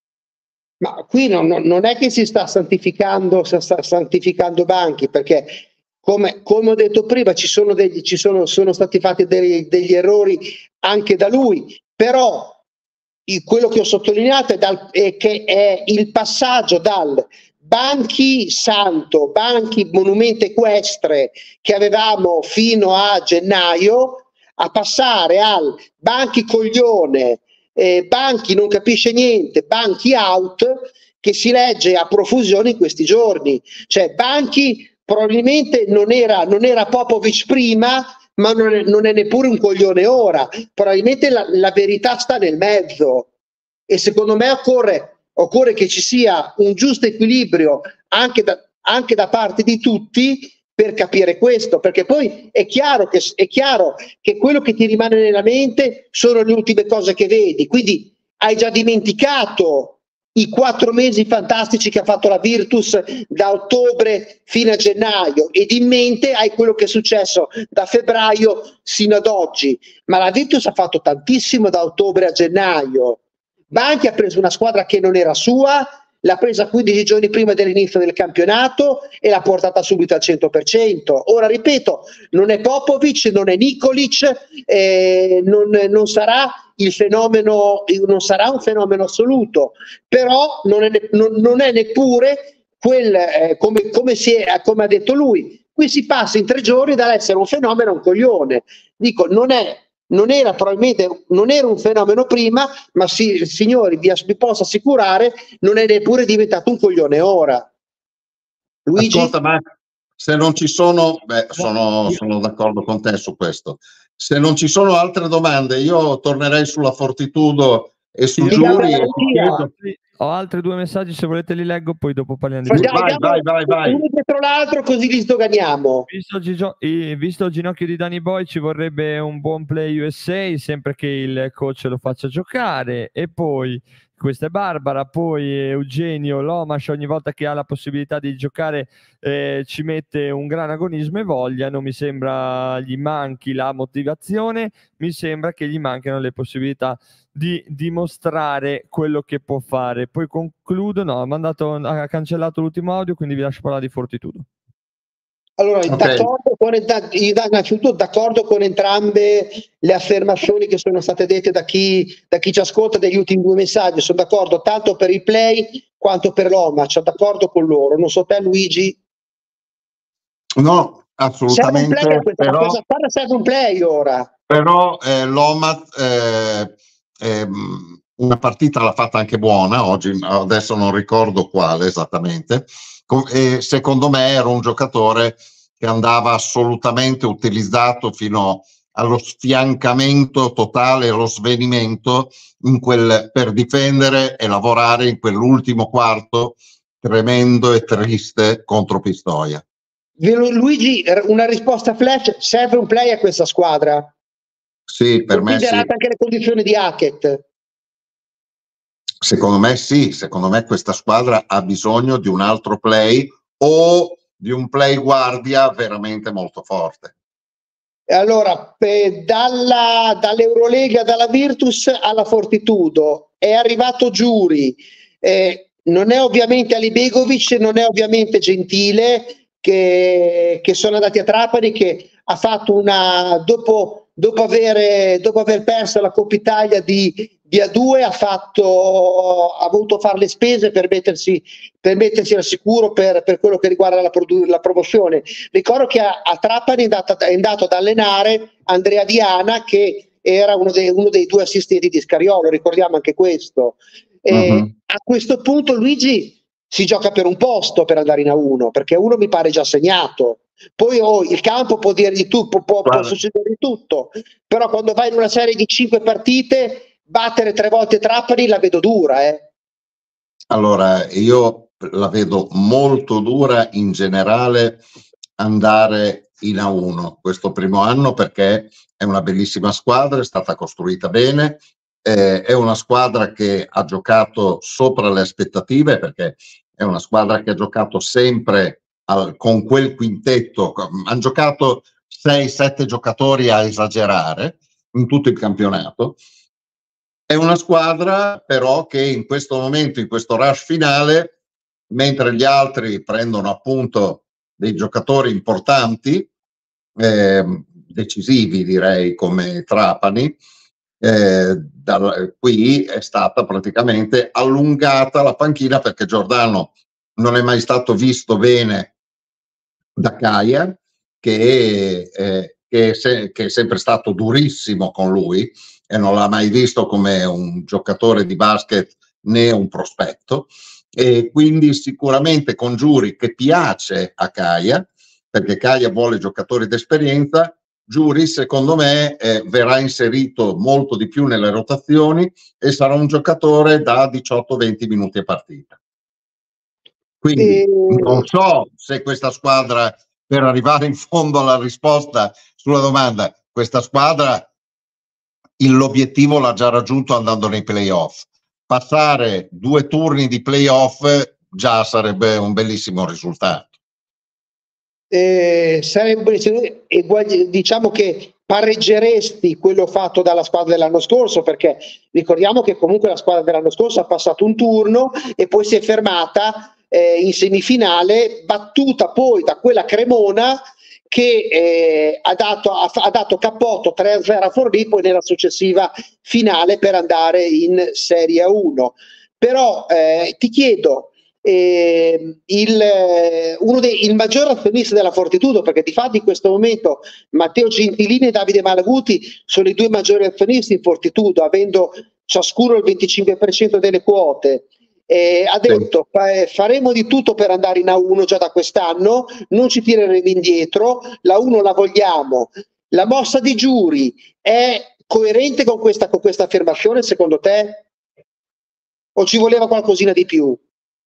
Ma qui non, non- non è che si sta santificando, si sta santificando Banchi, perché come, come ho detto prima ci sono, degli, ci sono, sono stati fatti degli, degli errori anche da lui, però il- quello che ho sottolineato è, dal, è che è il passaggio dal Banchi santo, Banchi monumento equestre che avevamo fino a gennaio, a passare al Banchi coglione, eh, Banchi non capisce niente, Banchi out, che si legge a profusione in questi giorni. Cioè Banchi probabilmente non era, non era Popovic prima, ma non è, non è neppure un coglione ora. Probabilmente la, la verità sta nel mezzo, e secondo me occorre, occorre che ci sia un giusto equilibrio anche da, anche da parte di tutti per capire questo, perché poi è chiaro che, è chiaro che quello che ti rimane nella mente sono le ultime cose che vedi, quindi hai già dimenticato i quattro mesi fantastici che ha fatto la Virtus da ottobre fino a gennaio, ed in mente hai quello che è successo da febbraio sino ad oggi. Ma la Virtus ha fatto tantissimo da ottobre a gennaio. Banchi ha preso una squadra che non era sua, l'ha presa quindici giorni prima dell'inizio del campionato e l'ha portata subito al cento per cento. Ora ripeto, non è Popovic, non è Nikolic, eh, non, non sarà il fenomeno, non sarà un fenomeno assoluto, però non è, non, non è neppure quel, eh, come, come, si è, come ha detto lui, qui si passa in tre giorni dall'essere un fenomeno a un coglione. Dico, non è non era probabilmente non era un fenomeno prima, ma sì, signori, vi, vi posso assicurare, non è neppure diventato un coglione ora. Luigi? Ascolta, ma se non ci sono, beh, sono, sono d'accordo con te su questo. Se non ci sono altre domande, io tornerei sulla Fortitudo e su Giuri. E ti chiedo... Ho altri due messaggi, se volete li leggo, poi dopo parliamo di Facciamo, vai, vai, vai, vai. uno dietro l'altro, così li sdoganiamo. Visto, Gigio, eh, visto il ginocchio di Danny Boy, ci vorrebbe un buon play U S A, sempre che il coach lo faccia giocare. E poi questa è Barbara, poi Eugenio Lomas ogni volta che ha la possibilità di giocare eh, ci mette un gran agonismo e voglia. Non mi sembra gli manchi la motivazione, mi sembra che gli manchino le possibilità di dimostrare quello che può fare. Poi concludo, no, ha, mandato, ha cancellato l'ultimo audio, quindi vi lascio parlare di Fortitudo. Allora, Okay. d'accordo con, innanzitutto d'accordo con entrambe le affermazioni che sono state dette da chi, da chi ci ascolta degli ultimi due messaggi. Sono d'accordo tanto per il play quanto per l'Oma, sono d'accordo con loro. Non so te, Luigi. No, Serve un play, assolutamente, questa però, cosa qua serve un play ora. però eh, l'Oma eh, ehm, una partita l'ha fatta anche buona oggi, adesso non ricordo quale esattamente. E secondo me era un giocatore che andava assolutamente utilizzato fino allo sfiancamento totale, allo svenimento in quel, per difendere e lavorare in quell'ultimo quarto tremendo e triste contro Pistoia. Luigi, una risposta flash: serve un play a questa squadra? Sì, per me sì. Considerate anche le condizioni di Hackett. Secondo me sì, secondo me questa squadra ha bisogno di un altro play o di un play guardia veramente molto forte. Allora, eh, dalla, dall'Eurolega, dalla Virtus alla Fortitudo è arrivato Giuri, eh, non è ovviamente Alibegovic, non è ovviamente Gentile, che, che sono andati a Trapani, che ha fatto una dopo, dopo, aver, dopo aver perso la Coppa Italia di, di A due ha fatto ha voluto fare le spese per mettersi, per mettersi al sicuro per, per quello che riguarda la, la promozione. Ricordo che a, a Trapani è andato, è andato ad allenare Andrea Diana, che era uno dei, uno dei due assistenti di Scariolo, ricordiamo anche questo. E uh-huh. A questo punto Luigi si gioca per un posto per andare in A uno, perché uno mi pare già segnato. Poi oh, il campo può dire di tutto, può, può succedere di tutto, però quando vai in una serie di cinque partite, battere tre volte Trapani la vedo dura. Eh. Allora, io la vedo molto dura in generale andare in A uno questo primo anno, perché è una bellissima squadra, è stata costruita bene, eh, è una squadra che ha giocato sopra le aspettative, perché è una squadra che ha giocato sempre al, con quel quintetto, hanno giocato sei sette giocatori a esagerare in tutto il campionato. È una squadra però che in questo momento, in questo rush finale, mentre gli altri prendono appunto dei giocatori importanti, eh, decisivi direi, come Trapani, eh, da, qui è stata praticamente allungata la panchina, perché Giordano non è mai stato visto bene da Caia, che, eh, che, è se, che è sempre stato durissimo con lui e non l'ha mai visto come un giocatore di basket né un prospetto, e quindi sicuramente con Giuri, che piace a Caia, perché Caia vuole giocatori d'esperienza, Giuri secondo me eh, verrà inserito molto di più nelle rotazioni e sarà un giocatore da diciotto venti minuti a partita. Quindi e... non so se questa squadra, per arrivare in fondo alla risposta sulla domanda, questa squadra l'obiettivo l'ha già raggiunto andando nei playoff. Passare due turni di playoff già sarebbe un bellissimo risultato. Eh, sarebbe, diciamo che pareggeresti quello fatto dalla squadra dell'anno scorso, perché ricordiamo che comunque la squadra dell'anno scorso ha passato un turno e poi si è fermata eh, in semifinale, battuta poi da quella Cremona che eh, ha, dato, ha, ha dato cappotto tre a zero a Forlì, poi nella successiva finale per andare in Serie uno. Però eh, ti chiedo, eh, il, uno dei, il maggior azionista della Fortitudo, perché di fatto in questo momento Matteo Gentilini e Davide Malaguti sono i due maggiori azionisti in Fortitudo, avendo ciascuno il venticinque per cento delle quote. Eh, ha detto fa, faremo di tutto per andare in A uno già da quest'anno, non ci tireremo indietro, la uno la vogliamo. La mossa di Giuri è coerente con questa, con questa affermazione secondo te? O ci voleva qualcosina di più?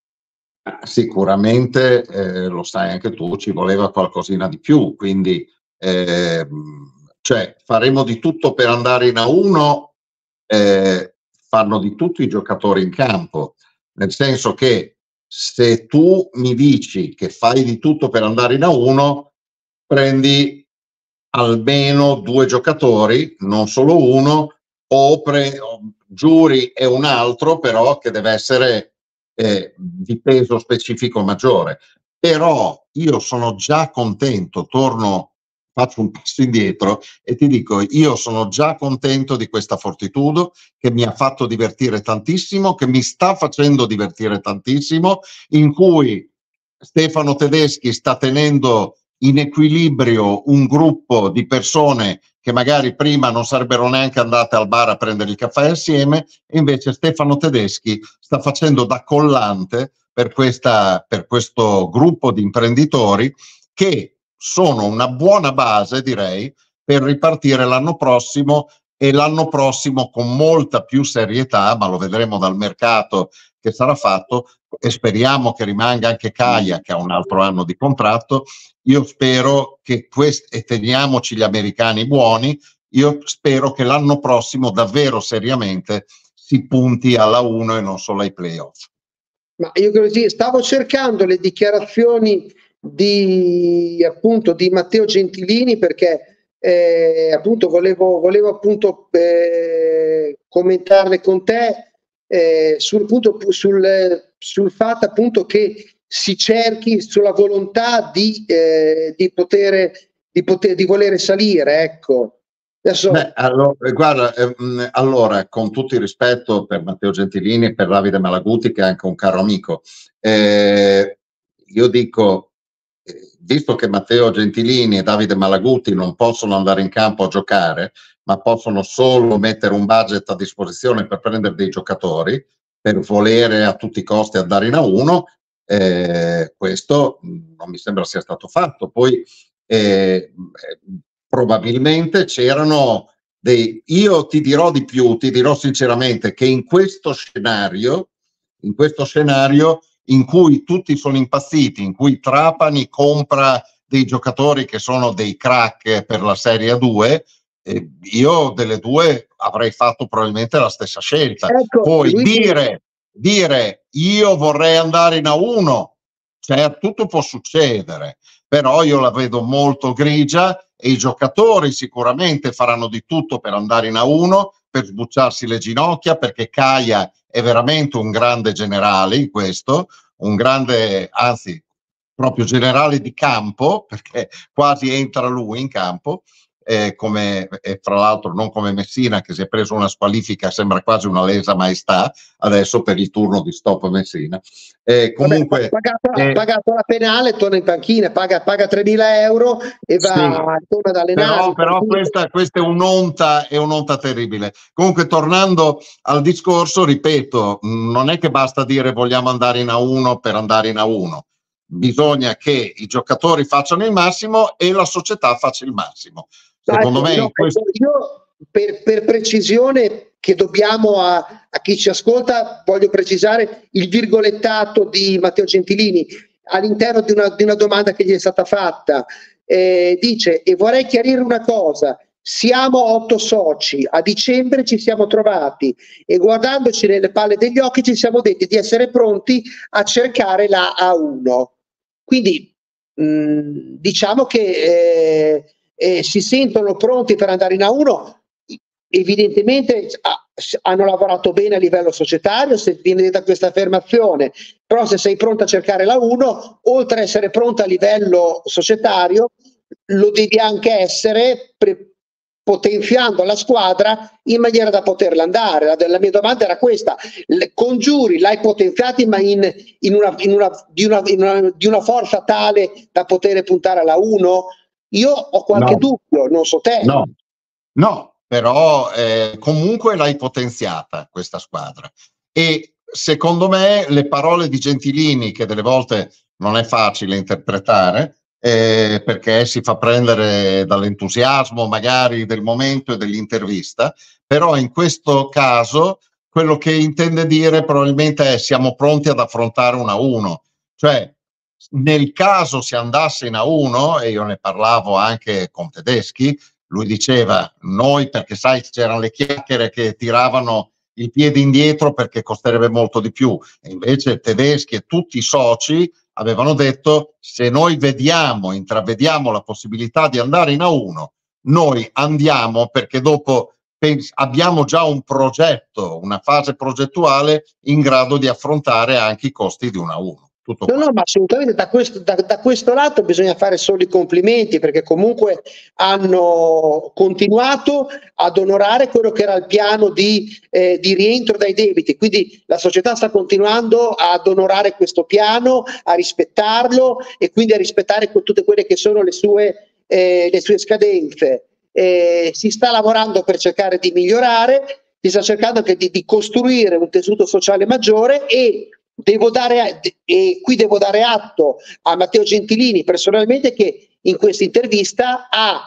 Sicuramente, eh, lo sai anche tu, ci voleva qualcosina di più, quindi eh, cioè, faremo di tutto per andare in A uno, eh, fanno di tutto i giocatori in campo. Nel senso che se tu mi dici che fai di tutto per andare in A uno, prendi almeno due giocatori, non solo uno, o pre, Giuri e un altro, però che deve essere eh, di peso specifico maggiore. Però io sono già contento, torno, faccio un passo indietro e ti dico, io sono già contento di questa Fortitudo, che mi ha fatto divertire tantissimo, che mi sta facendo divertire tantissimo, in cui Stefano Tedeschi sta tenendo in equilibrio un gruppo di persone che magari prima non sarebbero neanche andate al bar a prendere il caffè assieme, e invece Stefano Tedeschi sta facendo da collante per, questa, per questo gruppo di imprenditori che sono una buona base, direi, per ripartire l'anno prossimo, e l'anno prossimo con molta più serietà, ma lo vedremo dal mercato che sarà fatto, e speriamo che rimanga anche Caia, che ha un altro anno di contratto. Io spero che questo, e teniamoci gli americani buoni, io spero che l'anno prossimo davvero seriamente si punti alla uno e non solo ai playoff. Ma io credo sì, stavo cercando le dichiarazioni di appunto di Matteo Gentilini, perché eh, appunto volevo, volevo appunto eh, commentarle con te eh, sul, punto, sul, sul fatto appunto che si cerchi, sulla volontà di, eh, di poter di poter di volere salire, ecco. Adesso... Beh, allora, guarda, ehm, allora, con tutto il rispetto per Matteo Gentilini e per Davide Malaguti, che è anche un caro amico, eh, io dico, eh, visto che Matteo Gentilini e Davide Malaguti non possono andare in campo a giocare, ma possono solo mettere un budget a disposizione per prendere dei giocatori, per volere a tutti i costi andare in A uno, eh, questo non mi sembra sia stato fatto. Poi eh, probabilmente c'erano dei... Io ti dirò di più, ti dirò sinceramente che in questo scenario, in questo scenario in cui tutti sono impazziti, in cui Trapani compra dei giocatori che sono dei crack per la Serie A due, eh, io delle due avrei fatto probabilmente la stessa scelta. Ecco, Poi Luigi... dire, dire io vorrei andare in A uno, cioè tutto può succedere, però io la vedo molto grigia e i giocatori sicuramente faranno di tutto per andare in A uno, per sbucciarsi le ginocchia, perché Caia è veramente un grande generale in questo, un grande, anzi proprio generale di campo, perché quasi entra lui in campo, eh, come, e fra l'altro non come Messina che si è preso una squalifica, sembra quasi una lesa maestà adesso per il turno di stop Messina. Eh, comunque, Vabbè, pagato, eh, pagato la penale, torna in panchina, paga, paga tremila euro e va, sì, torna ad allenare. però, però questa, questa è un'onta, è un'onta terribile. Comunque, tornando al discorso, ripeto, non è che basta dire vogliamo andare in A uno per andare in A uno, bisogna che i giocatori facciano il massimo e la società faccia il massimo. Secondo No, me no, in questo... io per, per precisione che dobbiamo a, a chi ci ascolta, voglio precisare il virgolettato di Matteo Gentilini all'interno di una, di una domanda che gli è stata fatta. Eh, dice, e vorrei chiarire una cosa, siamo otto soci, a dicembre ci siamo trovati e guardandoci nelle palle degli occhi ci siamo detti di essere pronti a cercare la A uno. Quindi mh, diciamo che eh, eh, si sentono pronti per andare in A uno, evidentemente ah, hanno lavorato bene a livello societario, se viene detta questa affermazione, però se sei pronto a cercare la uno, oltre a essere pronto a livello societario, lo devi anche essere pre- potenziando la squadra in maniera da poterla andare. La, la mia domanda era questa: le, congiuri l'hai potenziati ma in, in una, in una, di, una, in una, di una forza tale da poter puntare alla uno? Io ho qualche No, dubbio, non so te. no, no, però eh, comunque l'hai potenziata questa squadra e secondo me le parole di Gentilini, che delle volte non è facile interpretare eh, perché si fa prendere dall'entusiasmo magari del momento e dell'intervista, però in questo caso quello che intende dire probabilmente è siamo pronti ad affrontare un A uno, cioè nel caso si andasse in A uno, e io ne parlavo anche con Tedeschi, lui diceva noi perché sai c'erano le chiacchiere che tiravano il piede indietro perché costerebbe molto di più, e invece Tedeschi e tutti i soci avevano detto se noi vediamo, intravediamo la possibilità di andare in A uno, noi andiamo perché dopo abbiamo già un progetto, una fase progettuale in grado di affrontare anche i costi di un A uno. Tutto No, qua. no, ma assolutamente da questo, da, da questo lato bisogna fare solo i complimenti, perché comunque hanno continuato ad onorare quello che era il piano di, eh, di rientro dai debiti, quindi la società sta continuando ad onorare questo piano, a rispettarlo e quindi a rispettare tutte quelle che sono le sue, eh, le sue scadenze. Eh, si sta lavorando per cercare di migliorare, si sta cercando anche di, di costruire un tessuto sociale maggiore e Devo dare, e qui devo dare atto a Matteo Gentilini personalmente che in questa intervista ha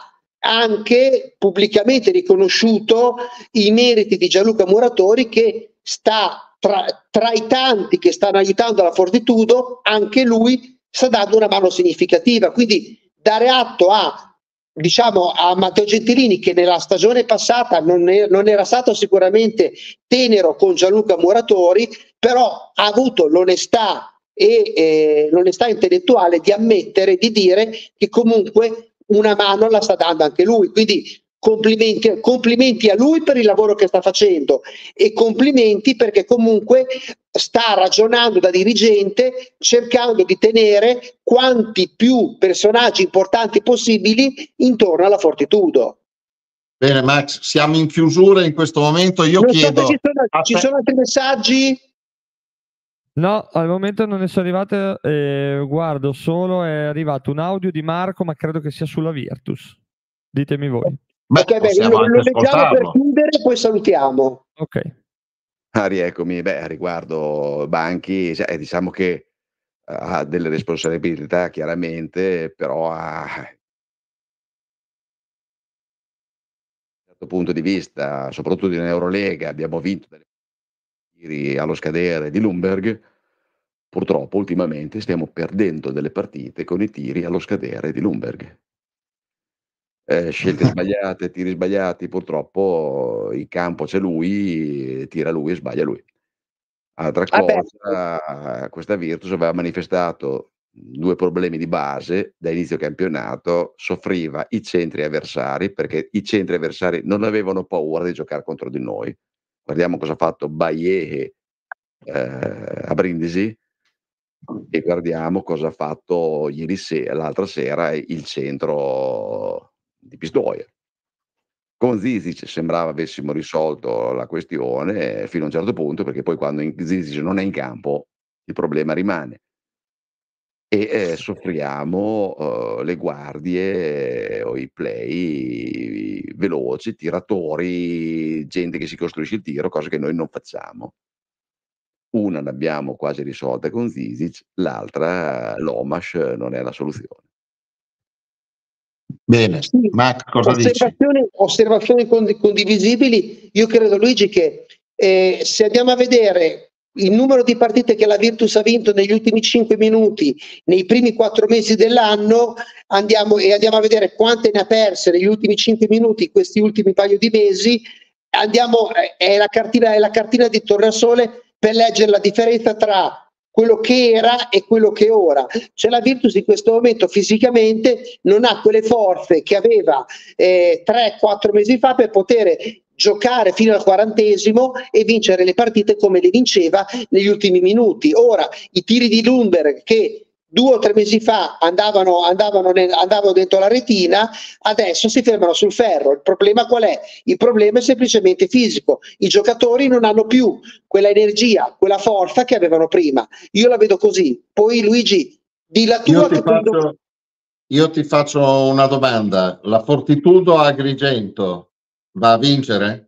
anche pubblicamente riconosciuto i meriti di Gianluca Muratori, che sta tra, tra i tanti che stanno aiutando la Fortitudo, anche lui sta dando una mano significativa, quindi dare atto a diciamo a Matteo Gentilini, che nella stagione passata non, è, non era stato sicuramente tenero con Gianluca Muratori, però ha avuto l'onestà e eh, l'onestà intellettuale di ammettere, di dire che comunque una mano la sta dando anche lui, quindi complimenti, complimenti a lui per il lavoro che sta facendo e complimenti perché comunque sta ragionando da dirigente, cercando di tenere quanti più personaggi importanti possibili intorno alla Fortitudo. Bene Max, siamo in chiusura in questo momento. Io non chiedo... so se ci sono, ci sono altri messaggi? No, al momento non ne sono arrivate, eh, guardo solo, è arrivato un audio di Marco, ma credo che sia sulla Virtus. Ditemi voi. Beh, Ok, bene, possiamo lo, anche lo leggiamo per ascoltarlo. chiudere, poi salutiamo. Ok. Ah, rieccomi. Beh, a riguardo Banchi, cioè, diciamo che ha delle responsabilità chiaramente, però ha, da un certo punto di vista, soprattutto in Eurolega, abbiamo vinto delle tiri allo scadere di Lumberg. Purtroppo ultimamente stiamo perdendo delle partite con i tiri allo scadere di Lumberg. Eh, scelte sbagliate, tiri sbagliati, purtroppo in campo c'è lui, tira lui e sbaglia lui. Altra Vabbè, cosa, questa Virtus aveva manifestato due problemi di base da inizio campionato: soffriva i centri avversari, perché i centri avversari non avevano paura di giocare contro di noi. Guardiamo cosa ha fatto Baie eh, a Brindisi e guardiamo cosa ha fatto ieri sera, l'altra sera, il centro di Pistoia. Con Zizic sembrava avessimo risolto la questione fino a un certo punto, perché poi quando Zizic non è in campo il problema rimane e eh, soffriamo eh, le guardie o i play veloci, tiratori, gente che si costruisce il tiro, cosa che noi non facciamo. Una l'abbiamo quasi risolta con Zizic, l'altra Lomas non è la soluzione. Bene, sì, Max, cosa dici? osservazioni, osservazioni condi- condivisibili. Io credo, Luigi, che eh, se andiamo a vedere il numero di partite che la Virtus ha vinto negli ultimi cinque minuti, nei primi quattro mesi dell'anno, andiamo, e andiamo a vedere quante ne ha perse negli ultimi cinque minuti, questi ultimi paio di mesi, andiamo, eh, è la cartina, è la cartina di Tornasole per leggere la differenza tra quello che era e quello che è ora. Cioè la Virtus in questo momento fisicamente non ha quelle forze che aveva eh, tre quattro mesi fa per poter giocare fino al quarantesimo e vincere le partite come le vinceva negli ultimi minuti. Ora i tiri di Lumberg che due o tre mesi fa andavano, andavano, nel, andavano dentro la retina, adesso si fermano sul ferro. Il problema qual è? Il problema è semplicemente fisico. I giocatori non hanno più quella energia, quella forza che avevano prima. Io la vedo così. Poi Luigi, di la tua... Io ti, che faccio, tu... io ti faccio una domanda. La Fortitudo a Agrigento va a vincere?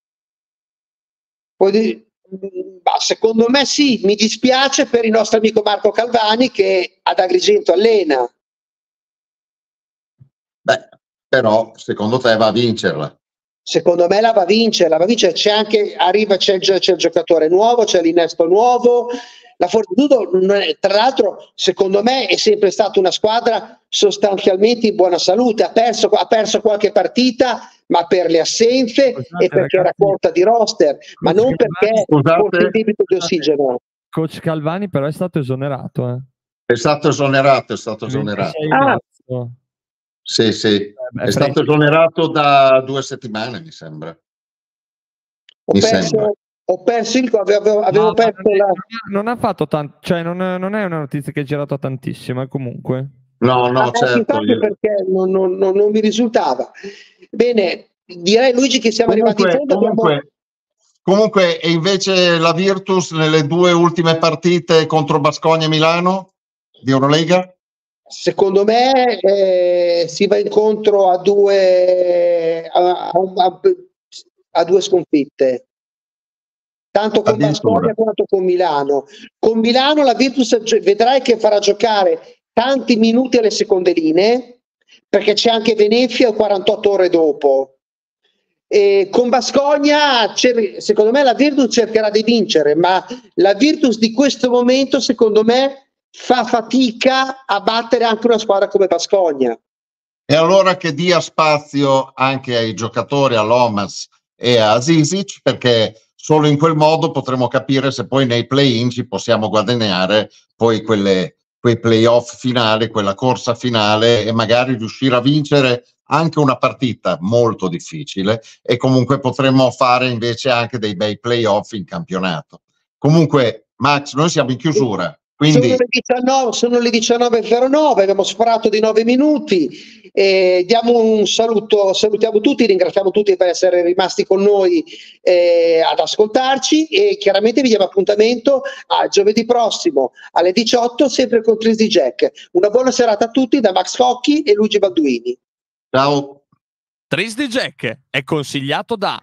Poi, bah, secondo me sì, mi dispiace per il nostro amico Marco Calvani che ad Agrigento allena. Beh, però secondo te va a vincerla? Secondo me la va a vincere, la va a vincere. C'è anche, arriva, c'è il, c'è il giocatore nuovo, c'è l'innesto nuovo. La Fortitudo, tra l'altro, secondo me è sempre stata una squadra sostanzialmente in buona salute. Ha perso, ha perso qualche partita, ma per le assenze Scusate, e perché ragazzi, era corta di roster, ma non perché fosse il debito di ossigeno. Coach Calvani però è stato esonerato. Eh. È stato esonerato, è stato esonerato. Ah. Sì, sì, eh, beh, è stato esonerato da due settimane, mi sembra. Ho Mi perso, sembra. ho perso il avevo, avevo no, perso non, è, la... non ha fatto tanto, cioè non, non è una notizia che è girata tantissimo, eh, comunque. No, no, ah, certo. Io... perché non, non, non, non mi risultava. Bene, direi Luigi che siamo comunque, arrivati in fondo. Comunque, abbiamo... comunque, e invece la Virtus nelle due ultime partite contro Baskonia e Milano di Eurolega? Secondo me eh, si va incontro a due, a, a, a due sconfitte, tanto con Baskonia quanto con Milano. Con Milano la Virtus vedrai che farà giocare tanti minuti alle seconde linee, perché c'è anche Venezia quarantotto ore dopo. E con Baskonia secondo me la Virtus cercherà di vincere, ma la Virtus di questo momento secondo me fa fatica a battere anche una squadra come Baskonia. E allora che dia spazio anche ai giocatori, a Lomas e a Zizic, perché solo in quel modo potremo capire se poi nei play-in ci possiamo guadagnare poi quelle, quei play-off finali, quella corsa finale e magari riuscire a vincere anche una partita molto difficile e comunque potremmo fare invece anche dei bei play-off in campionato. Comunque, Max, noi siamo in chiusura. Quindi... Sono le diciannove, sono le diciannove e zero nove, abbiamo sforato di nove minuti. Eh, diamo un saluto, salutiamo tutti, ringraziamo tutti per essere rimasti con noi eh, ad ascoltarci e chiaramente vi diamo appuntamento a giovedì prossimo alle diciotto, sempre con Tris di Jack. Una buona serata a tutti da Max Cocchi e Luigi Balduini. Ciao. Tris di Jack è consigliato da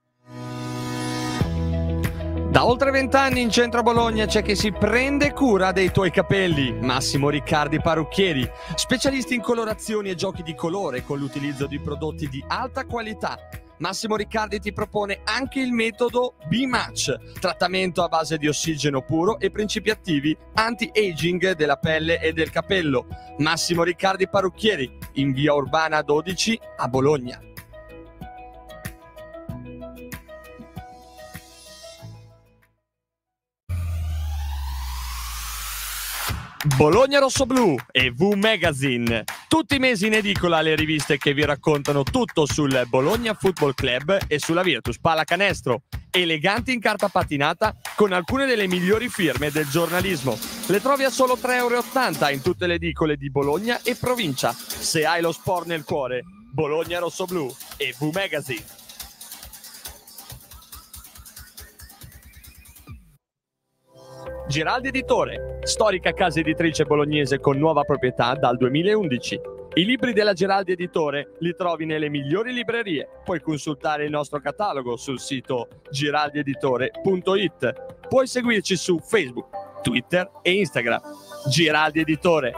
Da oltre vent'anni in centro a Bologna c'è chi si prende cura dei tuoi capelli. Massimo Riccardi Parrucchieri, specialisti in colorazioni e giochi di colore con l'utilizzo di prodotti di alta qualità. Massimo Riccardi ti propone anche il metodo B-Match, trattamento a base di ossigeno puro e principi attivi anti-aging della pelle e del capello. Massimo Riccardi Parrucchieri, in via Urbana dodici a Bologna. Bologna Rossoblu e V Magazine. Tutti i mesi in edicola le riviste che vi raccontano tutto sul Bologna Football Club e sulla Virtus Pallacanestro. Eleganti in carta patinata con alcune delle migliori firme del giornalismo. Le trovi a solo tre e ottanta euro in tutte le edicole di Bologna e provincia. Se hai lo sport nel cuore, Bologna Rossoblu e V Magazine. Giraldi Editore, storica casa editrice bolognese con nuova proprietà dal duemilaundici. I libri della Giraldi Editore li trovi nelle migliori librerie. Puoi consultare il nostro catalogo sul sito giraldi editore punto it. Puoi seguirci su Facebook, Twitter e Instagram. Giraldi Editore.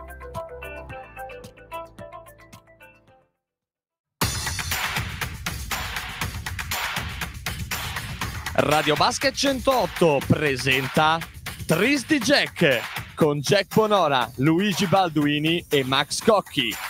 Radio Basket centootto presenta Tris di Jack con Jack Bonora, Luigi Balduini e Max Cocchi.